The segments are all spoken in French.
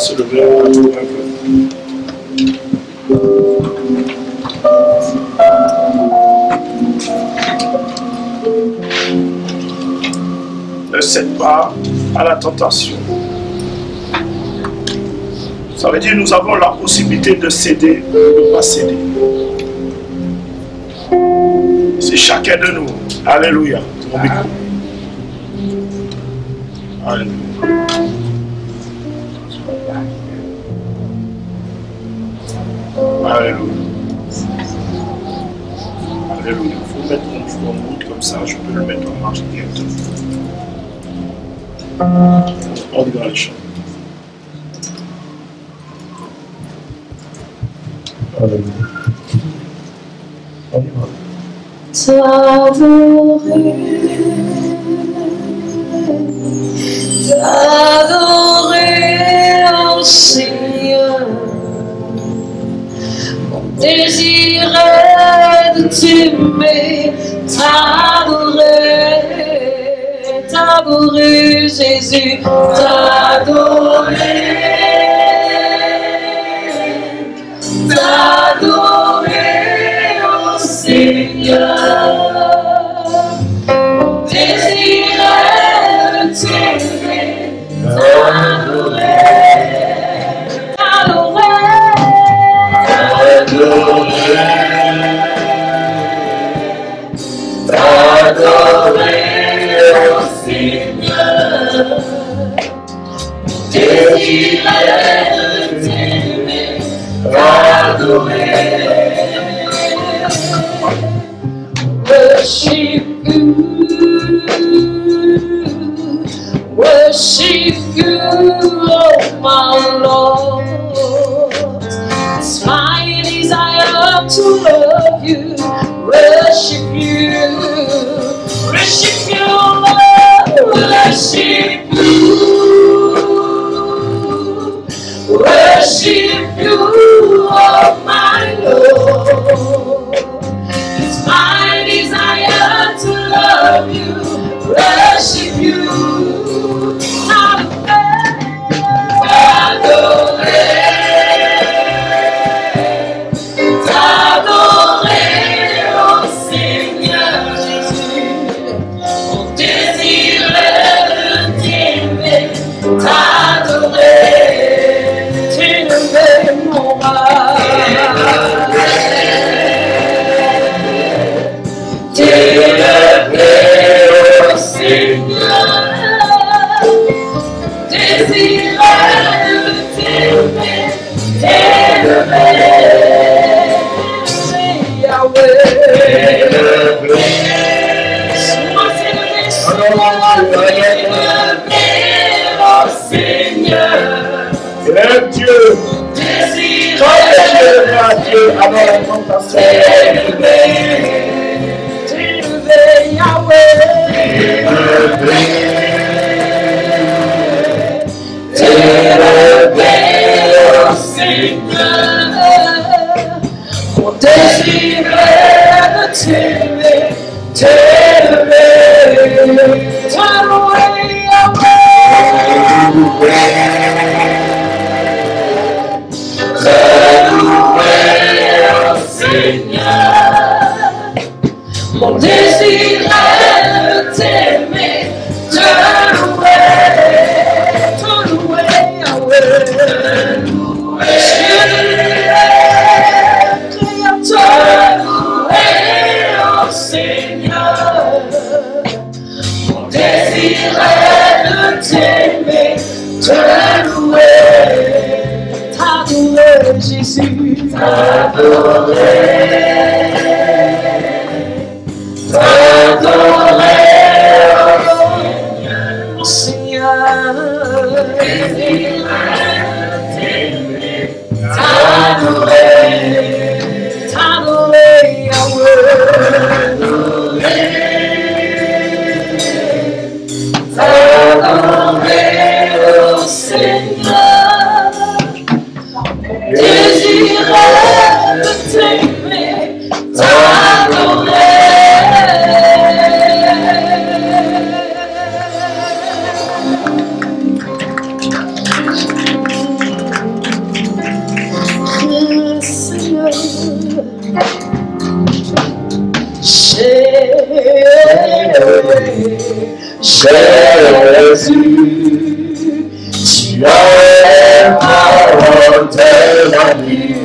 se lever à adorer un peu. Ne cède pas à la tentation. Ça veut dire que nous avons la possibilité de céder ou de ne pas céder. C'est chacun de nous. Alléluia. Ton micro. Alléluia. Alléluia. Alléluia. Il faut mettre mon four en route comme ça, je peux le mettre en marche directement. On y va les chants. Alléluia. On y va. T'adorer, oh Seigneur, mon désir est de t'aimer, t'adorer Jésus, t'adorer, oh Seigneur, mon désir est de t'aimer, t'adorer, oh Seigneur, désir de t'aimer, t'adorer. Worship you, oh my Lord. It's my desire to love you. Worship you, Lord. Worship you, oh my Lord. It's my desire to love you. Worship you. Dieu, quand les yeux à Dieu avant la tentation, mon désir est de t'aimer, mon désir est de t'aimer, te louer, Yahweh. Créateur, oh Seigneur, mon désir est de t'aimer, te louer, t'adorer Jésus, t'adorer, oh Seigneur, t'adorer, Yahweh, t'adorer, oh Seigneur, désir de t'aimer, t'adorer. tu as parole de la vie,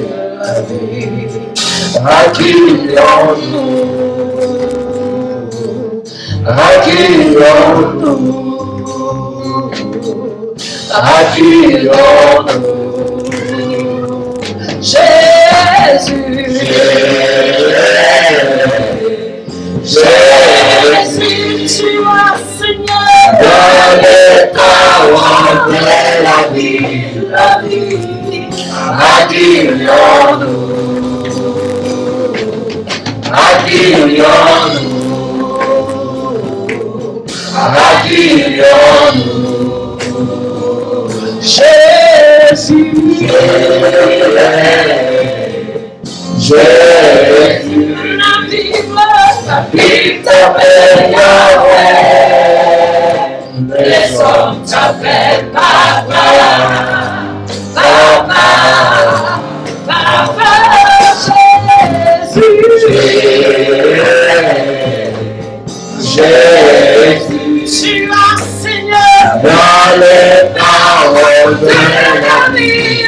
Jésus, tu as Seigneur dans les paroles de la vie, Jésus, la Bible t'appelle Yahweh, les hommes t'appellent Papa, Papa, Papa, Jésus, tu as Seigneur dans les paroles de la vie,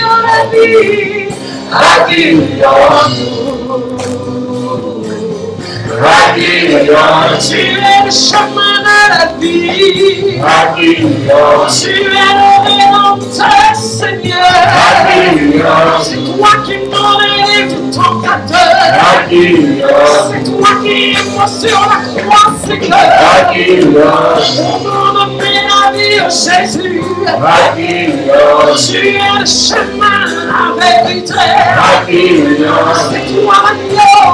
tu es le chemin de la vie, tu es le rédempteur, Seigneur, c'est toi qui m'enlèves du tentateur, c'est toi qui es mort sur la croix, Seigneur, pour nous donner la vie, oh Jésus, tu es le chemin, la vérité, c'est toi l'agneau,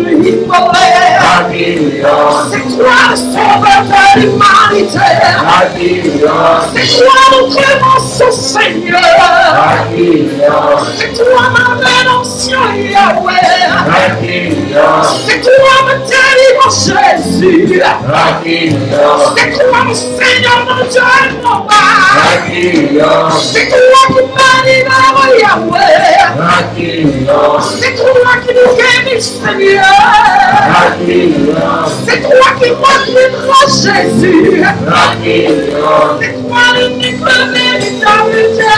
c'est toi le sauveur de l'humanité, c'est toi notre rédemption, Seigneur, c'est toi ma rédemption, Yahweh, c'est toi ma délivrance, Jésus, c'est toi mon Seigneur, mon Dieu, mon Père, c'est toi qui m'as libéré, Yahweh, c'est toi qui nous guéris, Seigneur, c'est toi qui m'as libéré, Jésus, c'est toi l'unique véritable Dieu.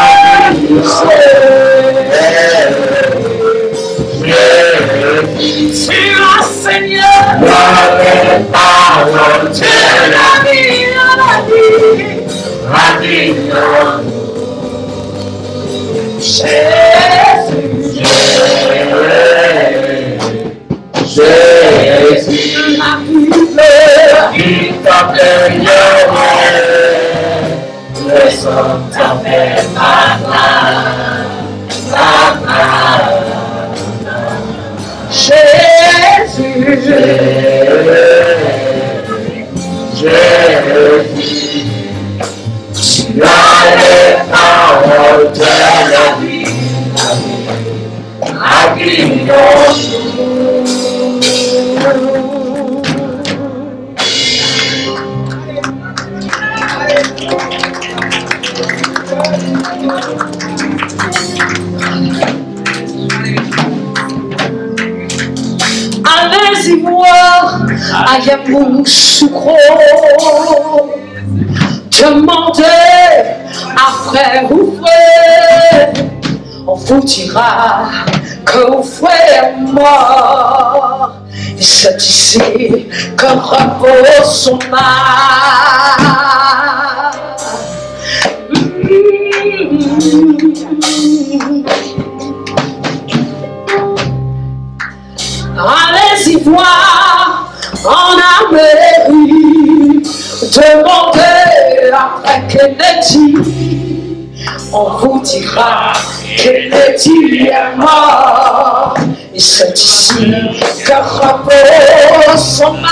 Tu as Seigneur, tu es la vie, Jésus, la vie t'appelle Yahweh, les hommes t'appellent Papa, Papa, Jésus, tu as les paroles de la vie, allez-y voir Ayamoussoukro, demandez à frère ou frère, on vous dira que vos frères est mort, et c'est ici que repose son âme. Allez-y voir en Amérique, demandez après Kennedy, on vous dira Kennedy est mort, et c'est ici que repose son âme.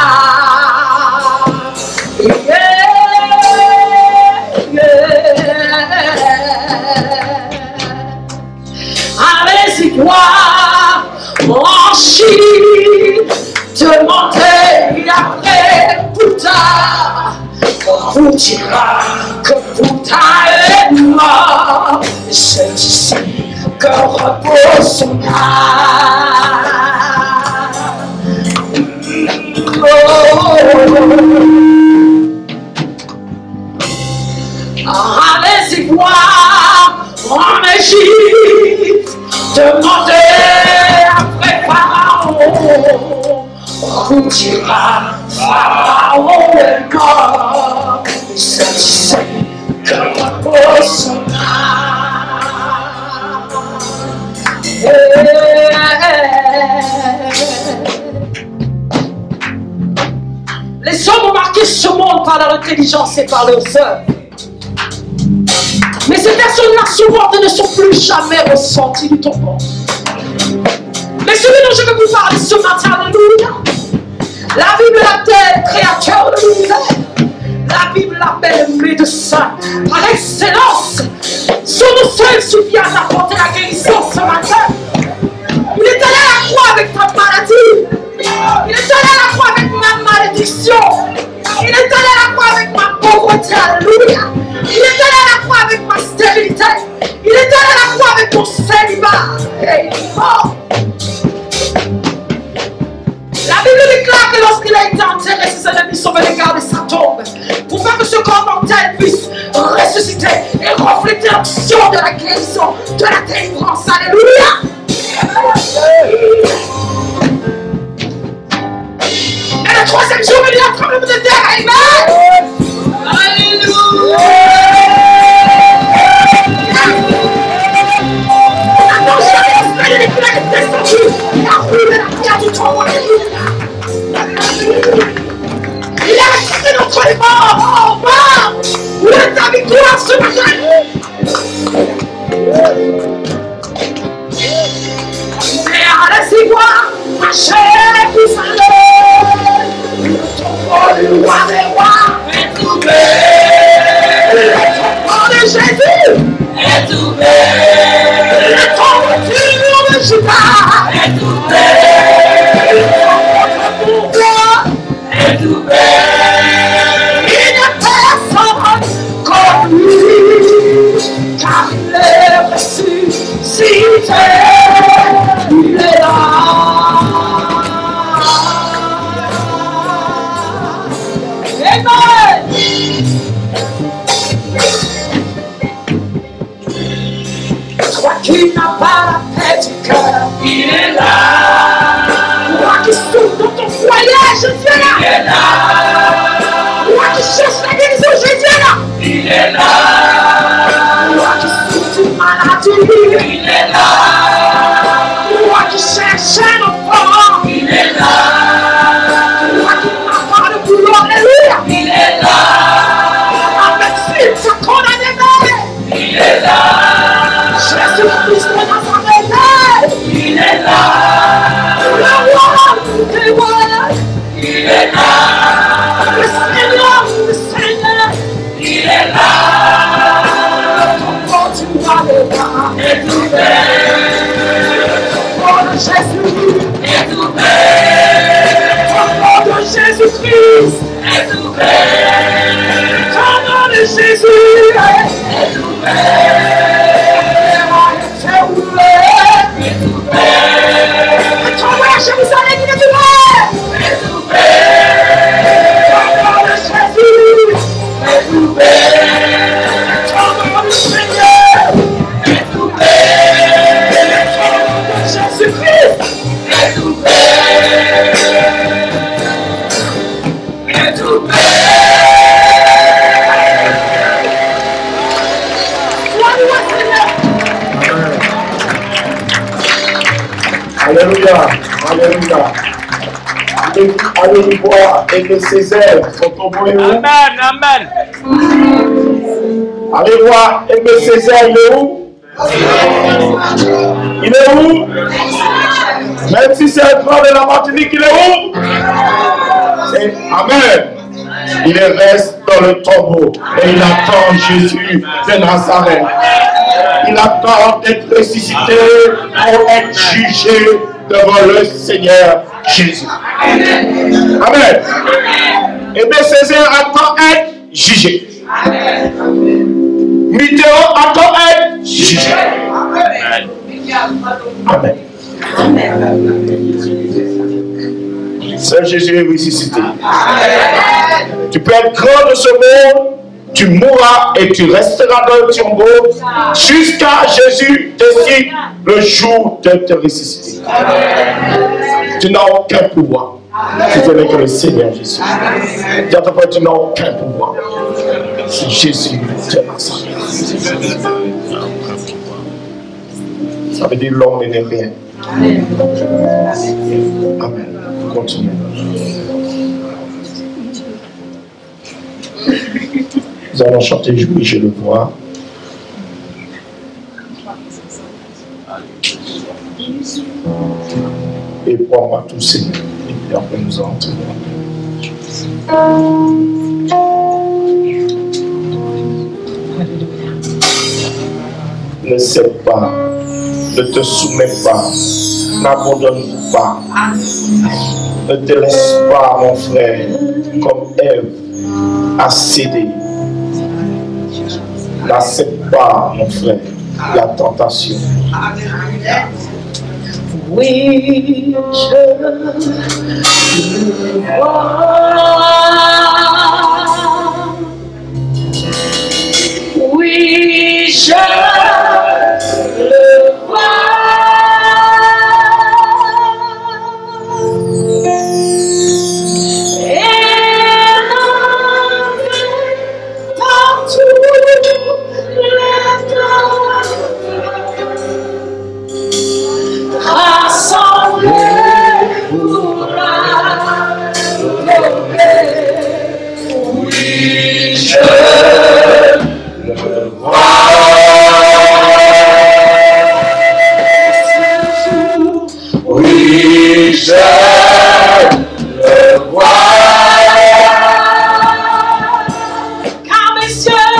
Allez-y voir en Chine, demandez après Bouddha, on vous dira que Bouddha est mort, et c'est ici que repose son âme. ivoires en Égypte, demandez après Pharaon, où dira Pharaon est mort, c'est que repose son âme. Les hommes ont marqué ce monde par leur intelligence et par leurs œuvres. Mais ces personnes-là souvent ne sont plus jamais ressenties du tombant. Mais celui dont je veux vous parler ce matin, alléluia, la Bible l'appelle créateur de l'univers. La Bible l'appelle médecin par excellence. Son nom seul suffit à t'apporter la guérison ce matin. Il est allé à la croix avec ta maladie. Il est allé à la croix avec ma malédiction. Il est allé à la croix avec ma pauvreté. Alléluia. Il est allé à la croix avec ma stérilité. Il est allé à la croix avec mon célibat. Et il est mort. La Bible déclare que lorsqu'il a été enterré, ses ennemis sont venus garder sa tombe pour faire que ce corps mortel puisse ressusciter et refléter l'action de la guérison, de la délivrance. Alléluia. Et le troisième jour, il y a un tremblement de terre. Amen. Alléluia. Attention, l'esprit de l'éclat est descendu. Il a roulé la pierre du tremblement. Il a ressuscité notre les morts. Oh, mort. Où est ta victoire ce matin? Mais allez-y voir, marchez vous allez. Le tombeau du roi des rois est ouvert. Le tombeau de Jésus est ouvert. Le tombeau de Judas est ouvert. Le tombeau de pourquoi est ouvert. Il n'y a personne comme lui, car il est ressuscité. Il est là. Amen. Toi qui n'as pas la paix du cœur, il est là. Toi qui souffres dans ton foyer, Jésus est là. Il est là. Toi qui cherches la guérison, Jésus est là. Il est là. Toi qui souffres d'une maladie, il est là. Toi qui cherches un enfant, il est là. Toi qui n'as pas de boulot, alléluia, il est là. Avec suite, sa condamné, il est là. Jésus-Christ de Nazareth, il est là. Le roi des rois, il est là. Le Seigneur des seigneurs, il est là. Le tombeau du roi des rois est ouvert. Jésus est ouvert. Ton nom de Jésus-Christ est ouvert. Ton nom de Jésus est ouvert. C'est ouvert. Est ouvert. Et ton nom à Jérusalem il est ouvert. Est ouvert. Ton nom de Jésus est ouvert. Ton nom de Seigneur est ouvert. Jésus-Christ est ouvert. Est ouvert. Sois-nous, Seigneur. Alléluia. Alléluia. Allez voir et que ses ailes sont tombées. Amen. Amen. Allez voir et que ses ailes, il est où? Il est où? Même si c'est un grand de la Martinique, il est où? Amen. Il reste dans le tombeau et il attend Jésus de Nazareth. Il attend d'être ressuscité pour être jugé devant le Seigneur Jésus. Amen. Et bien Césaire attend être jugé. Mitterrand attend être jugé. Amen. Seul Jésus est ressuscité. Tu peux être grand de ce monde, tu mourras et tu resteras dans le tombeau jusqu'à Jésus décide le jour de te ressusciter. Tu n'as aucun pouvoir. Tu n'es que le Seigneur Jésus. Dis à ton frère, tu n'as aucun pouvoir. C'est Jésus de Nazareth. Ça veut dire l'homme n'est rien. Amen. Continue. Nous allons chanter Jouer, je le vois. Et prends-moi tout, Seigneur. Et puis après nous entrons. Ne cède pas, ne te soumets pas, n'abandonne pas, ne te laisse pas, mon frère, comme Ève a cédé. N'accepte pas, mon frère, la tentation. Oui, je le vois. Oui, je le vois. Et dans tous les temps, rassemblés pour adorer. Oui, je le vois. Oui, je le vois. Car mes yeux,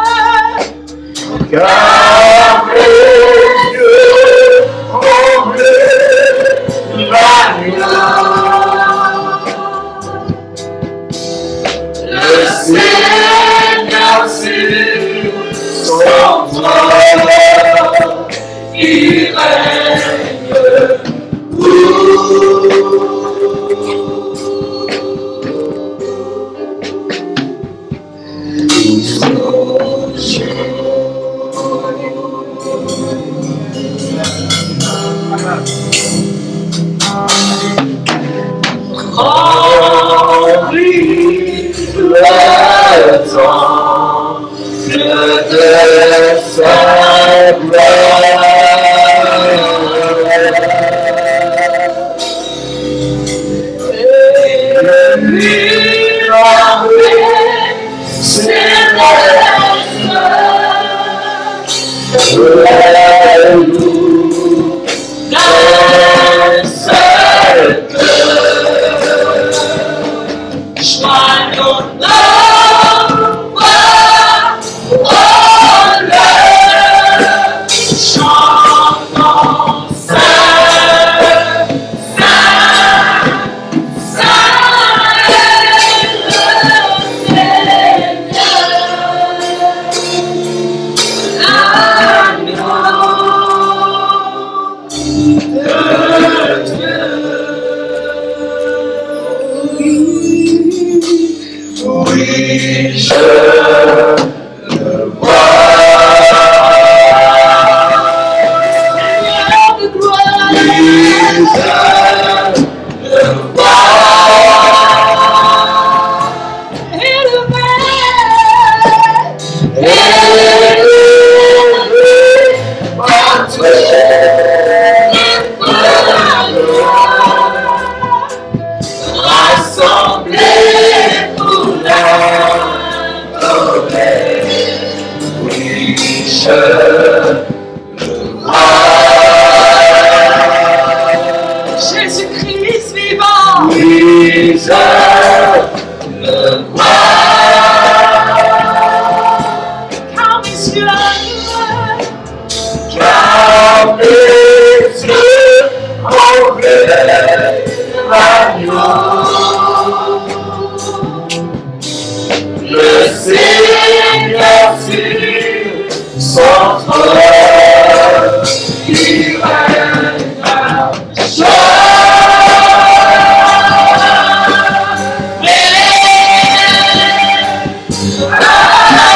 le Seigneur sur son trône, il règne remplis le temps de sa gloire. Le miracle céleste, dans cette joyeux nom, chantons Saint, Saint, Saint est le oui, je le vois. Seigneur de gloire, oui, je le vois. Élevé, partout, rassemblés pour l'adorer. Oui, je le vois. Jésus-Christ vivant. Oui, je le vois. Car mes yeux ont vu l'agneau. Le Seigneur sur son trône, il règne à jamais.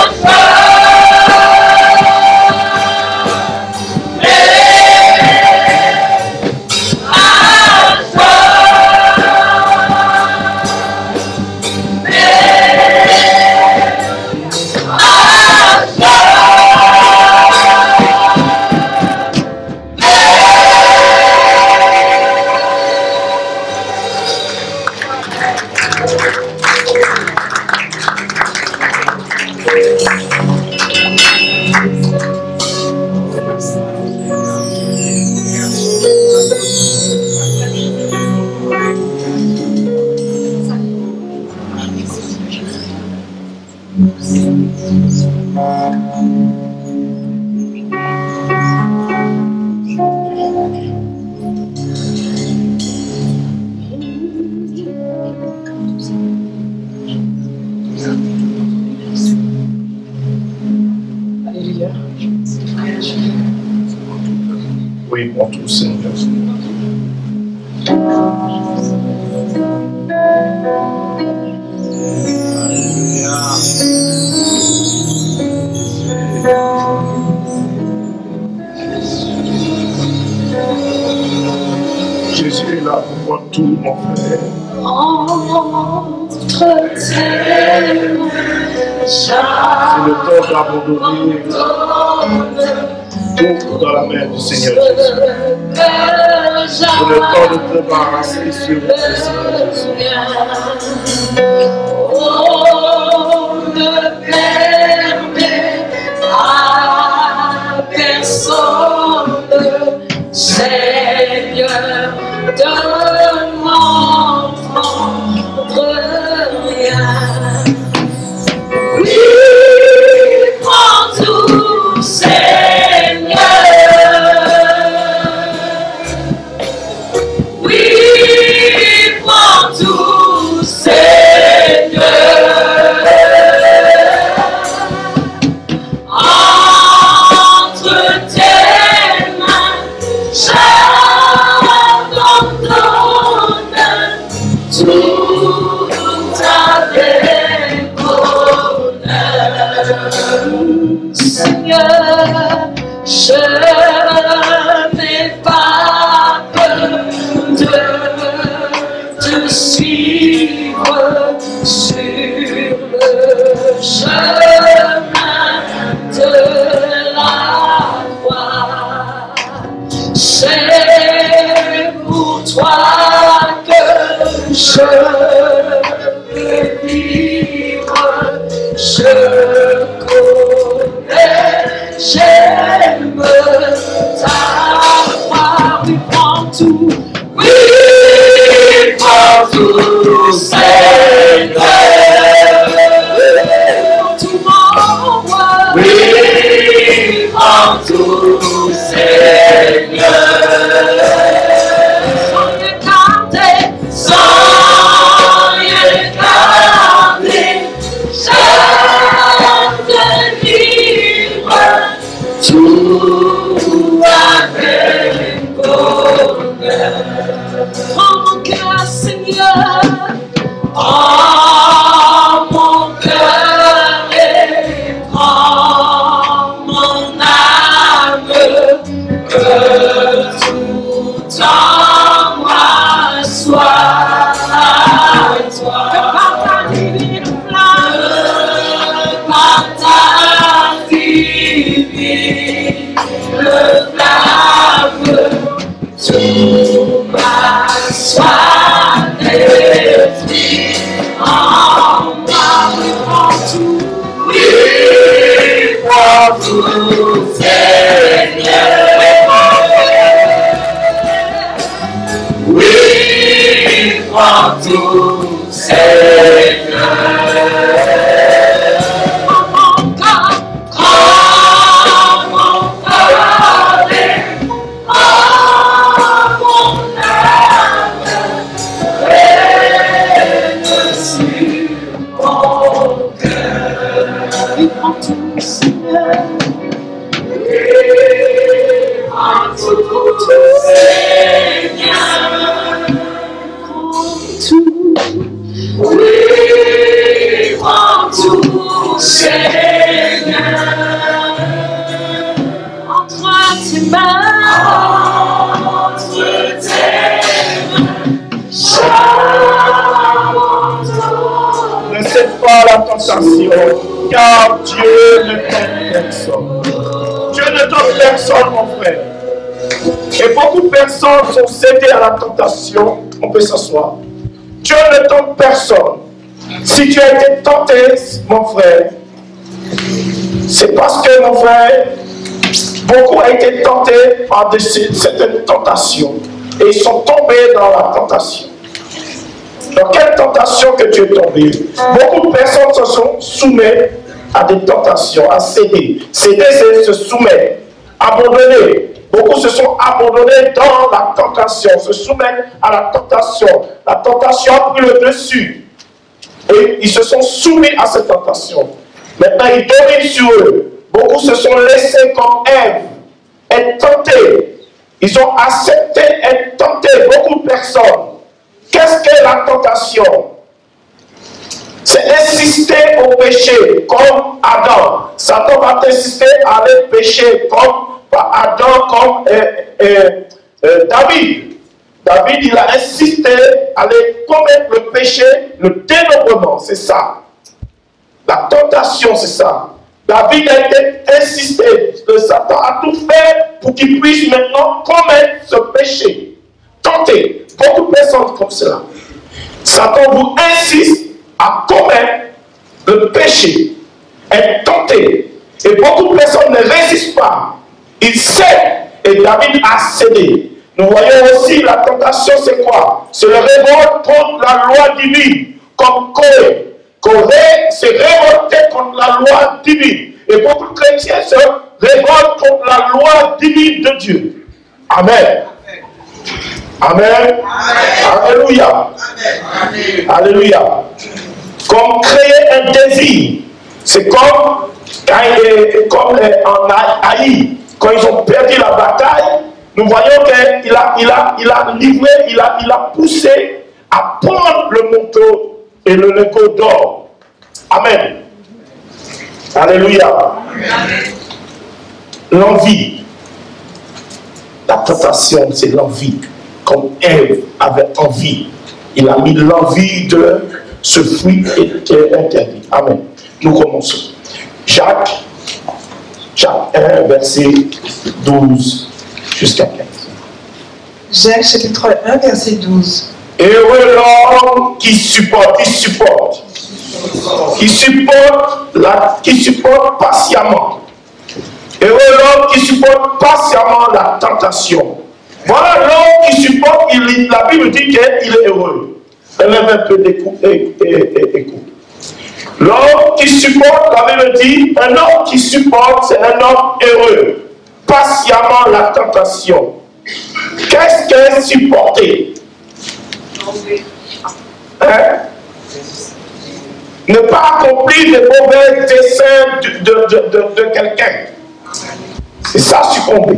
Alléluia. Oui, pour tout, Seigneur. Jésus est là pour voir tout, mon frère. C'est le temps d'abandonner tout dans la main du Seigneur Jésus. C'est le temps de te débarrasser sur le Seigneur Jésus. Oh, ne permets à personne, Seigneur, de m'entendre rien. Oui, prends tout, Seigneur. Oui, prends tout, Seigneur. Entre tes mains, j'abandonne tout avec bonheur. Seigneur, je n'ai pas peur de te suivre sur le chemin de la croix. C'est pour toi que je veux vivre. Je connais, j'aime ta voix. Oui, prends tout. Oui, prends tout, Seigneur. Prends tout, mon roi. Oui, prends tout, Seigneur. Sans rien garder, sans rien garder, je te livre tout avec bonheur. Prends mon cœur, Seigneur. Prends mon cœur et prends mon âme, que tout en moi soit à toi. Que par ta divine flamme, par ta divine flamme, tout va soit détruit en moi. Oui, prends tout. Oui, prends tout, Seigneur. Oui, prends tout, Seigneur. Prends mon corps, prends mon corps et prends mon âme, règne sur mon cœur. Oui, prends tout, Seigneur. Oui, prends tout, Seigneur. Prends tout. Oui, prends tout, Seigneur. Entre tes mains, j'abandonne. Ne cède pas à la tentation, car Dieu ne tente personne. Dieu ne tente personne, mon frère. Et beaucoup de personnes sont cédées à la tentation. On peut s'asseoir. Dieu ne tente personne. Si tu as été tenté, mon frère, c'est parce que, mon frère, beaucoup ont été tentés par certaines tentations. Et ils sont tombés dans la tentation. Dans quelle tentation que tu es tombé? Beaucoup de personnes se sont soumises à des tentations, à céder. Céder, c'est se soumettre. Abandonner. Beaucoup se sont abandonnés dans la tentation, se soumettent à la tentation. La tentation a pris le dessus. Et ils se sont soumis à cette tentation. Maintenant, ils dominent sur eux. Beaucoup se sont laissés comme Ève, être tentés. Ils ont accepté être tentés, beaucoup de personnes. Qu'est-ce qu'est la tentation? C'est insister au péché, comme Adam. Satan va t'insister à aller pécher, comme Adam, comme David. David, il a insisté à aller commettre le péché, le dénombrement, c'est ça. La tentation, c'est ça. David a été insisté, le Satan a tout fait pour qu'il puisse maintenant commettre ce péché. Tenter. Beaucoup de personnes comme cela. Satan vous insiste à commettre le péché, être tenté. Et beaucoup de personnes ne résistent pas. Ils cèdent. Et David a cédé. Nous voyons aussi la tentation, c'est quoi? C'est le révolte contre la loi divine, comme Corée. Corée s'est révolté contre la loi divine. Et beaucoup de chrétiens se révoltent contre la loi divine de Dieu. Amen. Amen. Alléluia. Alléluia. Comme créer un désir. C'est comme en Haïti, quand ils ont perdu la bataille, nous voyons qu'il a livré, il a poussé à prendre le manteau et le lingot d'or. Amen. Alléluia. L'envie. La tentation, c'est l'envie. Comme Ève avait envie. Il a mis l'envie de ce fruit qui est interdit. Amen. Nous commençons. Jacques 1, verset 12 jusqu'à 15. Jacques chapitre 1, verset 12. Heureux l'homme qui supporte patiemment. Heureux l'homme qui supporte patiemment la tentation. Voilà l'homme qui supporte, la Bible dit qu'il est heureux. Élève un peu d'écoute. L'homme qui supporte, la Bible dit, un homme qui supporte, c'est un homme heureux. Patiemment la tentation. Qu'est-ce qu'est supporter? Hein? Ne pas accomplir les mauvais desseins de quelqu'un. C'est ça, succomber.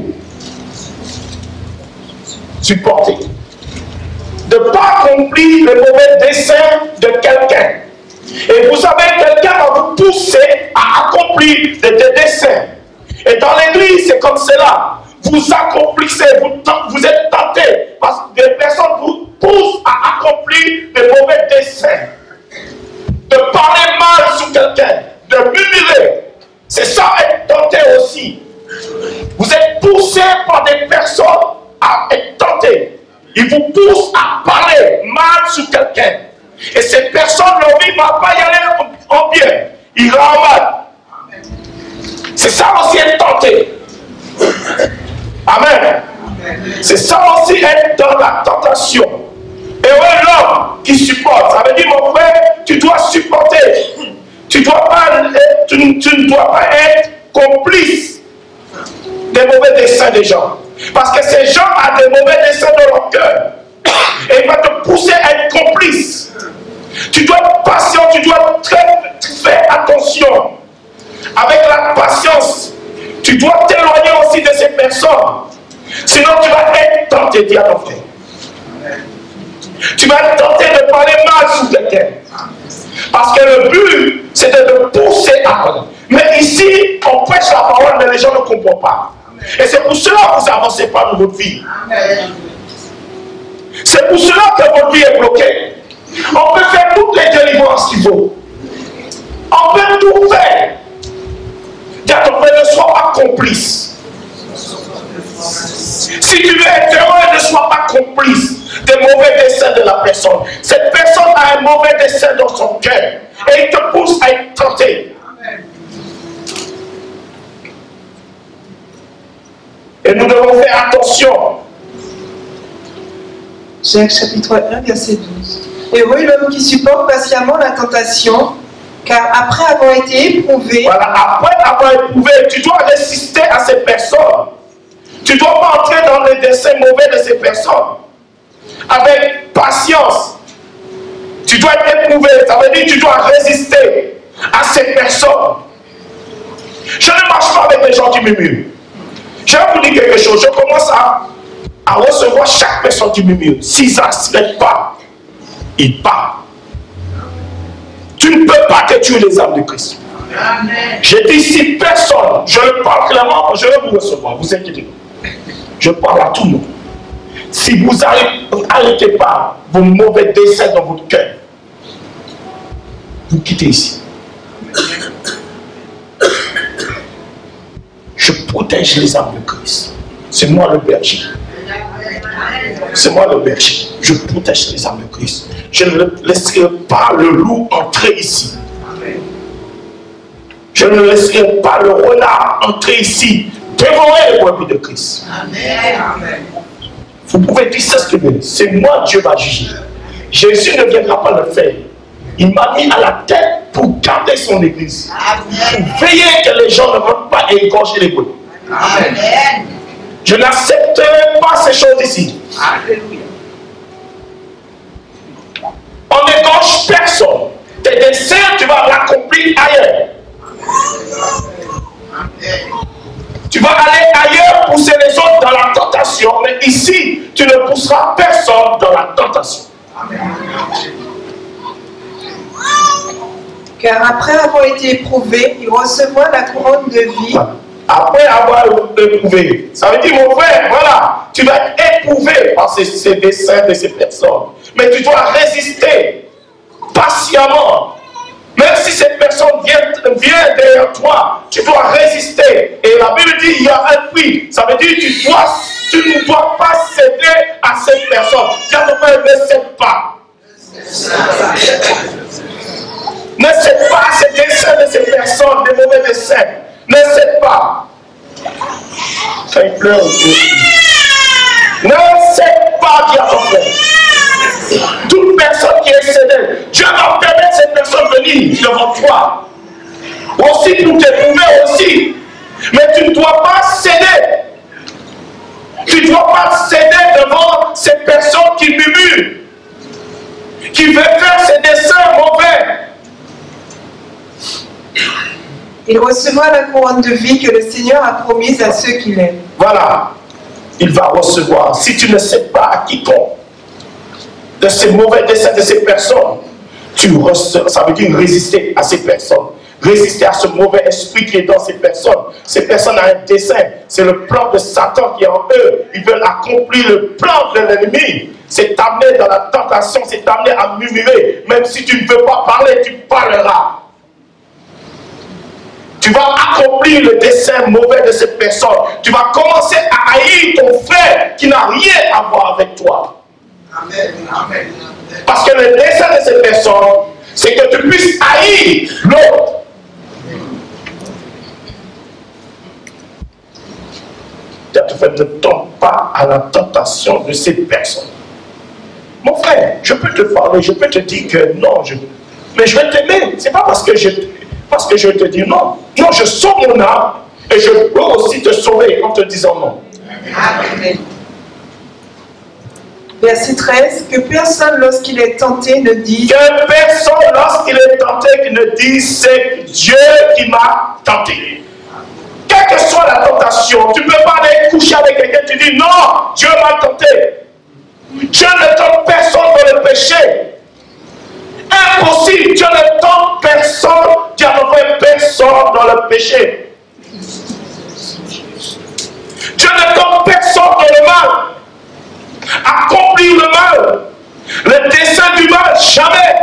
Supporter. De ne pas accomplir les mauvais desseins de quelqu'un. Et vous savez, quelqu'un va vous pousser à accomplir des desseins. Et dans l'église, c'est comme cela. Vous accomplissez, vous êtes tentés, parce que des personnes vous poussent à accomplir des mauvais desseins. De parler mal sur quelqu'un, de l'humilier. C'est ça être tenté aussi. Vous êtes poussés par des personnes à être tentés. Ils vous poussent à parler mal sur quelqu'un. Et cette personne, leur vie ne va pas y aller en bien. Il ira en mal. C'est ça aussi être tenté. Amen. C'est ça aussi être dans la tentation. Et ouais, l'homme qui supporte, ça veut dire, mon frère, tu dois supporter. Tu ne dois pas être complice des mauvais desseins des gens. Parce que ces gens ont des mauvais desseins dans leur cœur. Et il va te pousser à être complice. Tu dois être patient, tu dois faire attention. Avec la patience, tu dois t'éloigner aussi de ces personnes. Sinon, tu vas être tenté, dis à ton frère. Tu vas être tenté de parler mal sur quelqu'un. Parce que le but, c'est de te pousser à. Mais ici, on prêche la parole, mais les gens ne comprennent pas. Et c'est pour cela que vous n'avancez pas dans votre vie. C'est pour cela que votre vie est bloquée. On peut faire toutes les délivrances qu'il faut. On peut tout faire. Dis à ton frère, ne sois pas complice. Si tu veux être heureux, ne sois pas complice des mauvais desseins de la personne. Cette personne a un mauvais dessein dans son cœur. Et il te pousse à être tenté. Et nous devons faire attention. Jacques chapitre 1, verset 12. Heureux l'homme qui supporte patiemment la tentation, car après avoir été éprouvé... Voilà, après avoir éprouvé, tu dois résister à ces personnes. Tu ne dois pas entrer dans les desseins mauvais de ces personnes. Avec patience. Tu dois être éprouvé. Ça veut dire que tu dois résister à ces personnes. Je ne marche pas avec les gens qui murmurent. Je vais vous dire quelque chose. Je commence à recevoir chaque personne qui murmure. S'ils n'acceptent pas, ils partent. Tu ne peux pas te tuer les âmes de Christ. J'ai dit si personne, je le parle clairement, je vais vous recevoir, vous inquiétez pas. Je parle à tout le monde. Si vous n'arrêtez pas vos mauvais desseins dans votre cœur, vous quittez ici. Je protège les âmes de Christ. C'est moi le berger. C'est moi le berger. Je protège les âmes de Christ. Je ne laisserai pas le loup entrer ici. Je ne laisserai pas le renard entrer ici, dévorer les brebis de Christ. Amen. Vous pouvez dire c'est ce que c'est moi Dieu va juger. Jésus ne viendra pas le faire. Il m'a mis à la tête pour garder son église. Amen. Pour veiller que les gens ne vont pas égorger les brebis. Amen. Je n'accepterai pas ces choses ici. Alléluia. On n'égorge personne. Tes desseins, tu vas l'accomplir ailleurs. Tu vas aller ailleurs pousser les autres dans la tentation, mais ici, tu ne pousseras personne dans la tentation. Car après avoir été éprouvé, il recevra la couronne de vie. Après avoir éprouvé, ça veut dire, mon frère, voilà, tu vas être éprouvé par ces desseins de ces personnes, mais tu dois résister patiemment. Même si cette personne vient derrière toi, tu dois résister. Et la Bible dit, il y a un prix. Ça veut dire que tu ne dois pas céder à cette personne. Dieu ne cède pas. Ne cède pas à ces desseins de ces personnes, des mauvais desseins. Ne cède pas. Quand il pleure, ne cède pas, Dieu ton frère. Toute personne qui est cédée, Dieu va permettre cette personne de venir devant toi. Aussi pour t'éprouver aussi. Mais tu ne dois pas céder. Tu ne dois pas céder devant ces personnes qui murmurent, qui veulent faire ces desseins mauvais. Il recevra la couronne de vie que le Seigneur a promise à ceux qui l'aiment. Voilà. Il va recevoir. Si tu ne cèdes pas à quiconque de ces mauvais desseins de ces personnes, ça veut dire résister à ces personnes. Résister à ce mauvais esprit qui est dans ces personnes. Ces personnes ont un dessein. C'est le plan de Satan qui est en eux. Ils veulent accomplir le plan de l'ennemi. C'est t'amener dans la tentation, c'est t'amener à murmurer. Même si tu ne veux pas parler, tu parleras. Tu vas accomplir le dessein mauvais de cette personne. Tu vas commencer à haïr ton frère qui n'a rien à voir avec toi. Amen. Amen. Parce que le dessein de cette personne, c'est que tu puisses haïr l'autre. Ne tombe pas à la tentation de cette personne. Mon frère, je peux te parler, je peux te dire que non, mais je vais t'aimer. C'est pas parce que je te dis non. Non, je sauve mon âme et je peux aussi te sauver en te disant non. Amen. Verset 13, que personne lorsqu'il est tenté ne dise. Que personne lorsqu'il est tenté ne dise c'est Dieu qui m'a tenté. Quelle que soit la tentation, tu ne peux pas aller coucher avec quelqu'un, tu dis non, Dieu m'a tenté. Dieu ne tente personne dans le péché. Impossible, Dieu ne tente personne, Dieu ne fait personne dans le péché. Dieu ne tente personne dans le mal. Accomplir le mal, le dessein du mal, jamais.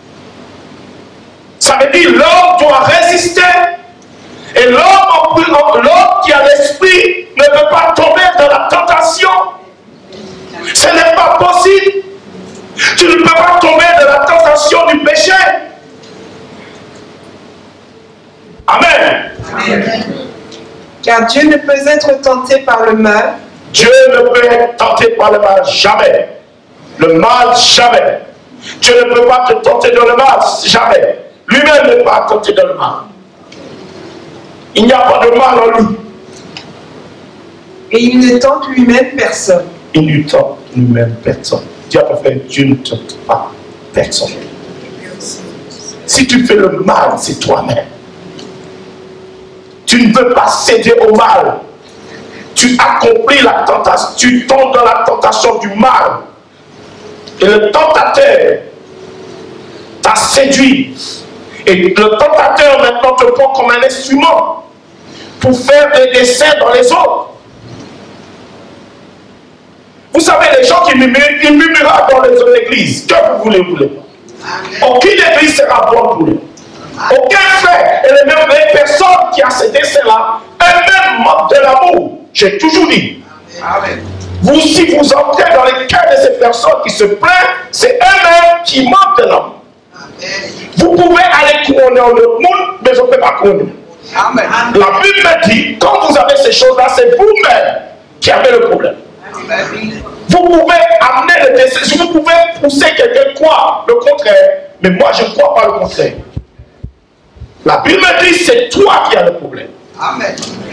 Ça veut dire l'homme doit résister. Et l'homme qui a l'esprit ne peut pas tomber dans la tentation. Ce n'est pas possible. Tu ne peux pas tomber dans la tentation du péché. Amen. Amen. Car Dieu ne peut être tenté par le mal. Dieu ne peut être tenté par le mal, jamais. Le mal, jamais. Dieu ne peut pas te tenter dans le mal, jamais. Lui-même n'est pas tenté dans le mal. Il n'y a pas de mal en lui. Et il ne tente lui-même personne. Il ne tente lui-même personne. Dieu ne tente pas personne. Si tu fais le mal, c'est toi-même. tu ne veux pas céder au mal. Tu accomplis la tentation, tu tombes dans la tentation du mal. Et le tentateur t'a séduit. Et le tentateur maintenant te prend comme un instrument pour faire des desseins dans les autres. Vous savez, les gens qui murmurent, ils murmurent dans les églises. Que vous voulez, vous voulez. Aucune église sera bonne pour eux. Aucun frère et les personnes qui ont ces desseins-là, eux-mêmes manquent de l'amour. J'ai toujours dit. Amen. Vous, si vous entrez dans les cœurs de ces personnes qui se plaignent, c'est eux-mêmes qui manquent de l'amour. Vous pouvez aller couronner le monde, mais je ne peux pas couronner. Amen. La Bible me dit, quand vous avez ces choses-là, c'est vous-même qui avez le problème. Amen. Vous pouvez amener le dessin, vous pouvez pousser quelqu'un croire le contraire, mais moi je ne crois pas le contraire. La Bible me dit, c'est toi qui as le problème. Amen.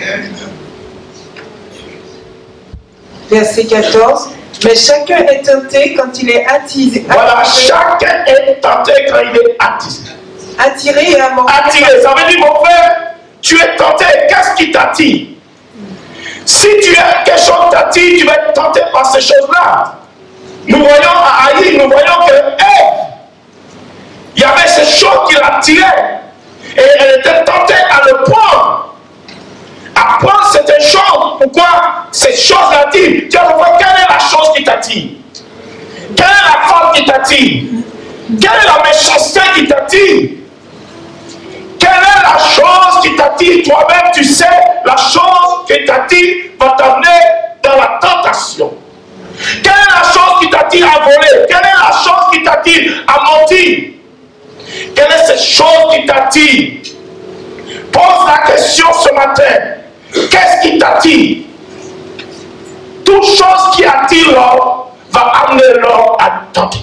Verset 14. Mais chacun est tenté quand il est attisé. Voilà, chacun est tenté quand il est attisé. Attiré et amorcé. Attiré, ça veut dire, mon frère, tu es tenté, qu'est-ce qui t'attire? Si tu as quelque chose qui t'attire, tu vas être tenté par ces choses-là. Nous voyons à Haï, nous voyons que il y avait ces choses qui l'attiraient. Et elle était tentée à le prendre. À prendre cette chose. Pourquoi ces choses l'attirent? Tu vas voir quelle est la chose qui t'attire? Quelle est la femme qui t'attire? Quelle est la méchanceté qui t'attire? Quelle est la chose qui t'attire? Toi-même, tu sais, la chose qui t'attire va t'amener dans la tentation. Quelle est la chose qui t'attire à voler? Quelle est la chose qui t'attire à mentir? Quelle est cette chose qui t'attire? Pose la question ce matin. Qu'est-ce qui t'attire? Toute chose qui attire l'homme va amener l'homme à tenter.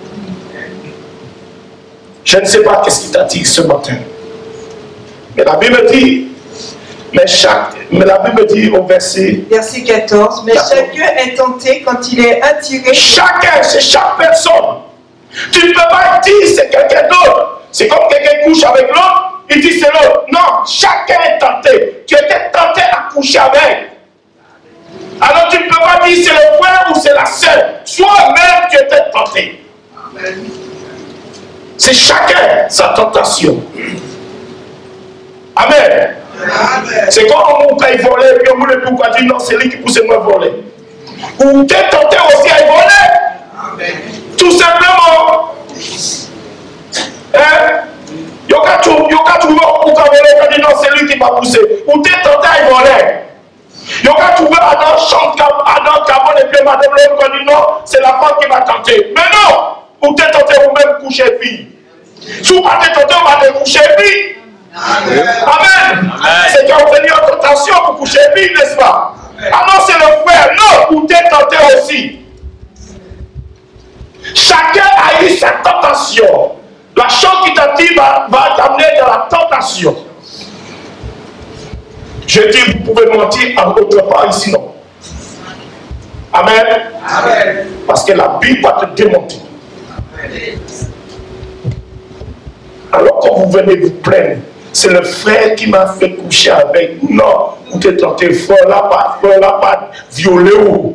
Je ne sais pas qu'est-ce qui t'attire ce matin. Mais la Bible dit, mais la Bible dit au verset 14, mais chacun est tenté quand il est attiré. Chacun, c'est chaque personne. Tu ne peux pas dire c'est quelqu'un d'autre. C'est comme quelqu'un couche avec l'autre, il dit c'est l'autre. Non, chacun est tenté. Tu étais tenté à coucher avec. Alors tu ne peux pas dire c'est le frère ou c'est la sœur. Toi-même tu étais tenté. C'est chacun sa tentation. Amen. C'est comme on peut voler, puis on ne peut pas dire non, c'est lui qui pousse moi à voler. Ou tu es tenté aussi à voler. Amen. Tout simplement. Yoka trouver pour voler, quand dit non, c'est lui qui m'a poussé. Ou tu es tenté à voler. Yoka trouver Adam chante, Adam Cabon et puis madame l'homme quand dit non, c'est la femme qui m'a tenté. Mais non, ou tu es tenté ou même coucher fille. Si vous pas tenté, on va te coucher fille. Amen. C'est qu'il y a obtenu en tentation pour coucher fille, n'est-ce pas? Ah non, c'est le frère. Non, ou tu es tenté aussi. Chacun a eu sa tentation. La chose qui t'attire va t'amener dans la tentation. Je dis, vous pouvez mentir à autre part ici, non. Amen. Amen. Parce que la Bible va te démentir. Alors quand vous venez vous plaindre, c'est le frère qui m'a fait coucher avec. Non, vous êtes tenté, frère là pas violé ou.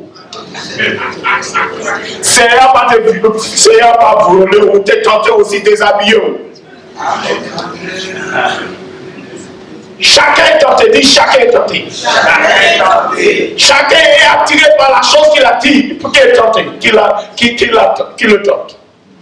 C'est pas volé ou t'es tenté aussi déshabillé. Chacun est tenté, dit chacun est tenté. Chacun est attiré par la chose qui l'attire, pour qu'il est tenté, qui le tente.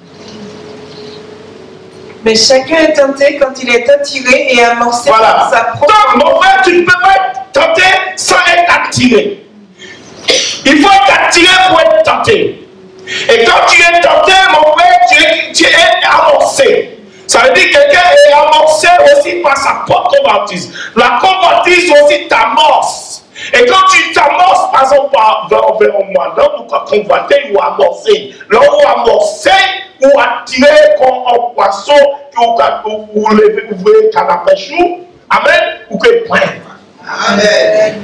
Mais chacun est tenté quand il est attiré et amorcé par sa propre. Donc, mon frère, tu ne peux pas être tenté sans être attiré. Il faut être attiré pour être tenté. Et quand tu es tenté, mon frère, tu es amorcé. Ça veut dire que quelqu'un est amorcé aussi par sa propre convoitise. La convoitise aussi t'amorce. Et quand tu t'amorces, par exemple, vers moi, là où tu as convoité ou amorcé, là où amorcé ou attiré comme un poisson, ou lever canne à pêche, amen, ou que point. Amen.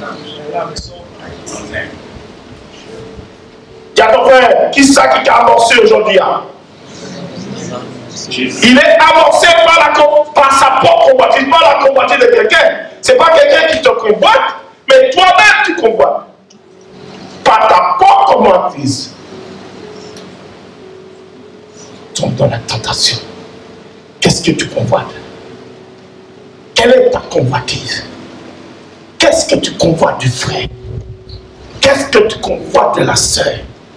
Tiens, ton frère, qui ça qui t'a amorcé aujourd'hui? Hein? Il est amorcé par sa propre convoitise, pas la convoitise de quelqu'un. Ce n'est pas quelqu'un qui te convoite, mais toi-même tu convoites. Par ta propre convoitise. Tombe dans la tentation. Qu'est-ce que tu convoites? Quelle est ta convoitise? Qu'est-ce que tu convoites du frère? Qu'est-ce que tu convoites de la sœur?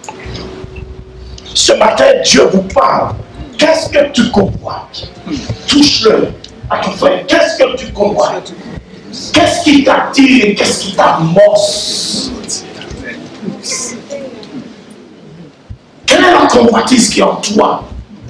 Ce matin, Dieu vous parle. Qu'est-ce que tu convoites? Touche-le à ton frère. Qu'est-ce que tu convoites? Qu'est-ce qui t'attire et qu'est-ce qui t'amorce? Quelle est la convoitise qui est en toi?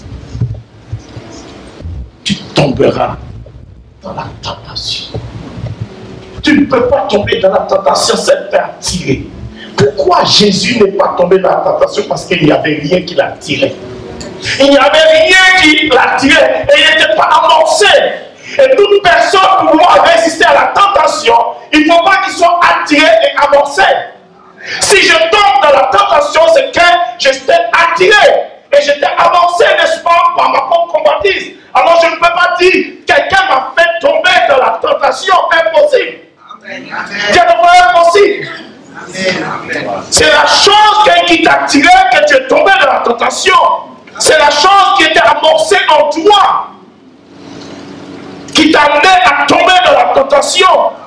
Tu tomberas dans la tentation. Tu ne peux pas tomber dans la tentation sans être attiré. Pourquoi Jésus n'est pas tombé dans la tentation? Parce qu'il n'y avait rien qui l'attirait. Il n'y avait rien qui l'attirait et il n'était pas amorcé. Et toute personne pouvant résister à la tentation, il ne faut pas qu'il soit attiré et amorcé. Si je tombe dans la tentation, c'est que j'étais attiré et j'étais amorcé, n'est-ce pas, par ma propre convoitise. Alors je ne peux pas dire, quelqu'un m'a fait tomber dans la tentation, impossible. Dieu ne pas impossible. C'est la chose qui t'a attiré que tu es tombé dans la tentation. C'est la chose qui était amorcée en toi, qui t'a amené à tomber dans la tentation.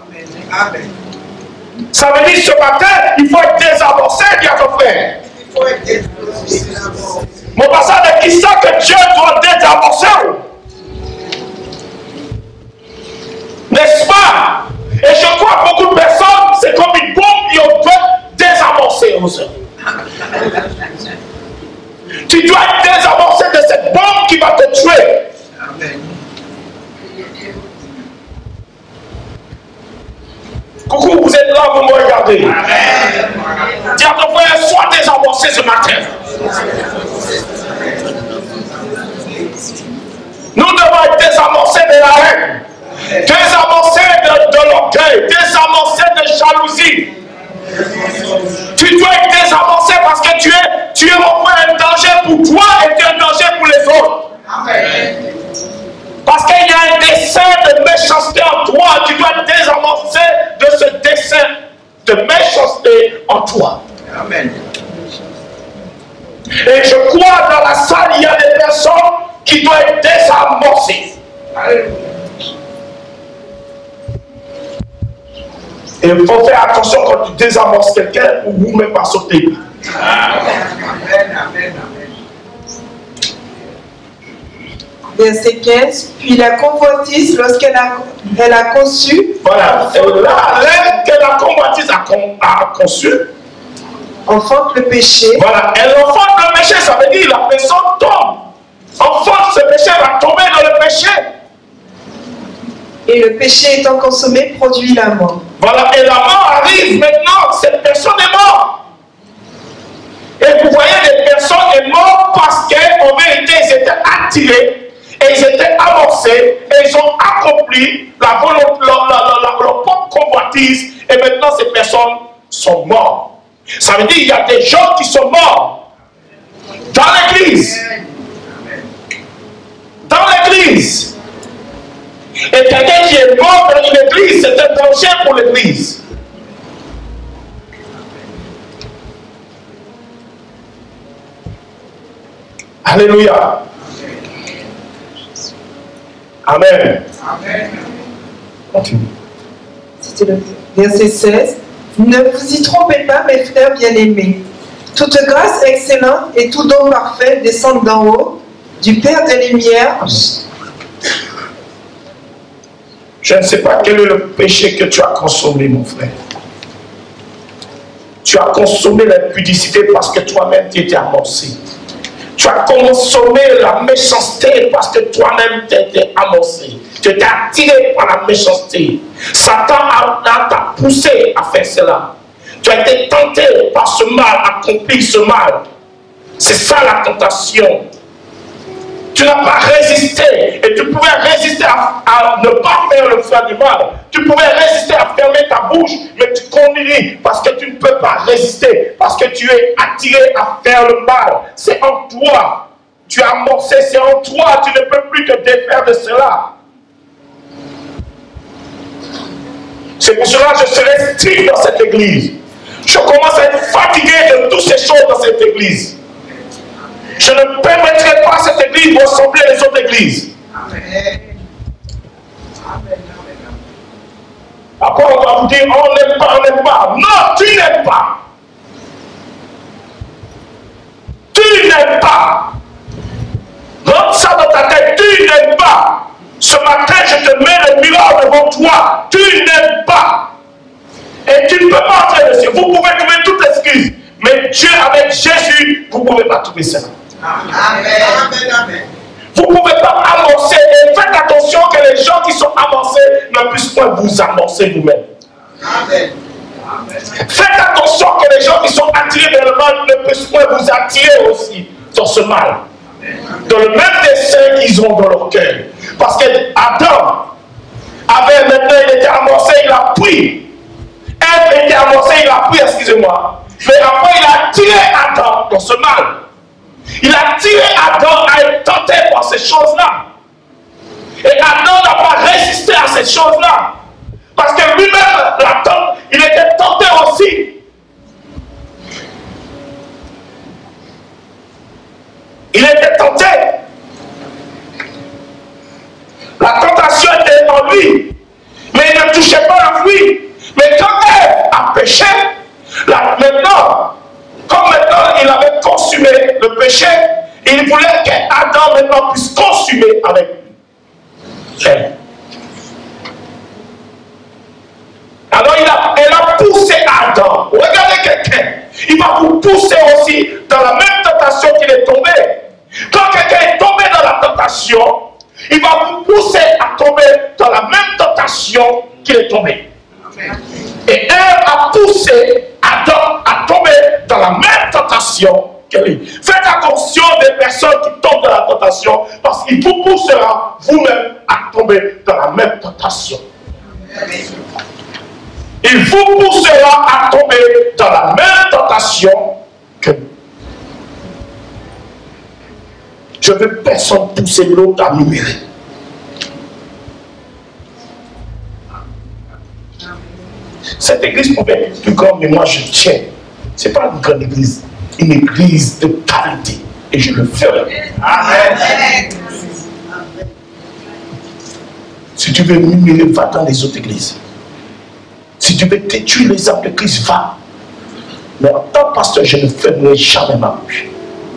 Ça veut dire ce matin, il faut être désamorcé, dis à ton frère. Mon passage est qui sait que Dieu doit désamorcer. N'est-ce pas? Et je crois que beaucoup de personnes, c'est comme une bombe qui doit désamorcer aux hommes. Tu dois être désamorcé de cette bombe qui va te tuer. Amen. Coucou, vous êtes là, vous me regardez. Dis à ton frère, sois désamorcé ce matin. Nous devons être désamorcés de la haine, désamorcés de l'orgueil, désamorcés de jalousie. Tu dois être désamorcé parce que tu es mon frère, un danger pour toi et tu es un danger pour les autres. Amen. Parce qu'il y a un dessein de méchanceté en toi, tu dois être désamorcé de ce dessein de méchanceté en toi. Amen. Et je crois dans la salle, il y a des personnes qui doivent être désamorcées. Et il faut faire attention quand tu désamorces quelqu'un pour vous-même pas sauter. Amen. Amen. Verset 15, puis la convoitise, lorsqu'elle a conçu. Voilà, et là, que la convoitise a conçu, enfante le péché. Voilà, elle enfante le péché, ça veut dire la personne tombe. Enfante ce péché, va tomber dans le péché. Et le péché étant consommé, produit la mort. Voilà, et la mort arrive maintenant, cette personne est morte. Et vous voyez, les personnes sont mortes parce qu'en vérité, ils étaient attirés. Et ils étaient amorcés et ils ont accompli la volonté, leur propre convoitise. Et maintenant, ces personnes sont mortes. Ça veut dire qu'il y a des gens qui sont morts dans l'église. Dans l'église. Et quelqu'un qui est mort dans une église, c'est un danger pour l'église. Alléluia. Amen. Amen. Continue. C'était le verset 16. Ne vous y trompez pas, mes frères bien-aimés. Toute grâce excellente et tout don parfait descendent d'en haut, du Père des Lumières. Je ne sais pas quel est le péché que tu as consommé, mon frère. Tu as consommé l'impudicité parce que toi-même tu étais amorcé. Tu as consommé la méchanceté parce que toi-même tu étais amorcé. Tu étais attiré par la méchanceté. Satan t'a poussé à faire cela. Tu as été tenté par ce mal, accomplir ce mal. C'est ça la tentation. Tu n'as pas résisté. Et tu pouvais résister à ne pas faire le faire du mal. Tu pouvais résister à fermer ta bouche, mais tu continues parce que tu ne peux pas résister. Parce que tu es attiré à faire le mal. C'est en toi. Tu as amorcé, c'est en toi. Tu ne peux plus te défaire de cela. C'est pour cela que je serai strict dans cette église. Je commence à être fatigué de toutes ces choses dans cette église. Je ne permettrai pas à cette église de ressembler aux autres églises. Après, on va vous dire, on n'aime pas, on n'aime pas. Non, tu n'aimes pas. Tu n'aimes pas. Rentre ça dans ta tête, tu n'aimes pas. Ce matin, je te mets le miroir devant toi. Tu n'aimes pas. Et tu ne peux pas entrer dessus. Vous pouvez trouver toute excuse. Mais Dieu, avec Jésus, vous ne pouvez pas trouver cela. Amen. Amen. Vous ne pouvez pas amorcer. Et faites attention que les gens qui sont amorcés ne puissent pas vous amorcer vous-même. Amen. Faites attention que les gens qui sont attirés vers le mal ne puissent pas vous attirer aussi dans ce mal. Dans le même dessein qu'ils ont dans leur cœur. Parce qu'Adam avait maintenant, il était amorcé, il a pris. Ève était amorcé, il a pris, excusez-moi. Mais après, il a tiré Adam dans ce mal. Il a tiré Adam à être tenté par ces choses-là. Et Adam n'a pas résisté à ces choses-là. Parce que lui-même, il était tenté aussi. Il était tenté. La tentation était en lui. Mais il ne touchait pas le fruit. Mais quand Ève a péché, là, maintenant, comme maintenant il avait consumé le péché, il voulait qu'Adam maintenant puisse consumer avec lui. Alors elle a poussé Adam. Regardez quelqu'un. Il va vous pousser aussi dans la même tentation qu'il est tombé. Quand quelqu'un est tombé dans la tentation, il va vous pousser à tomber dans la même tentation qu'il est tombé. Et Ève a poussé Adam à tomber dans la même tentation qu'elle est. Faites attention des personnes qui tombent dans la tentation parce qu'il vous poussera vous-même à tomber dans la même tentation. Il vous poussera à tomber dans la même tentation que vous. Je ne veux personne pousser l'autre à numérer. Cette église pouvait être plus grande, mais moi je tiens. Ce n'est pas une grande église, une église de qualité. Et je le ferai. Amen. Si tu veux numérer, va dans les autres églises. Si tu veux détruire les âmes de Christ, va. Mais en tant que pasteur, je ne fermerai jamais ma bouche.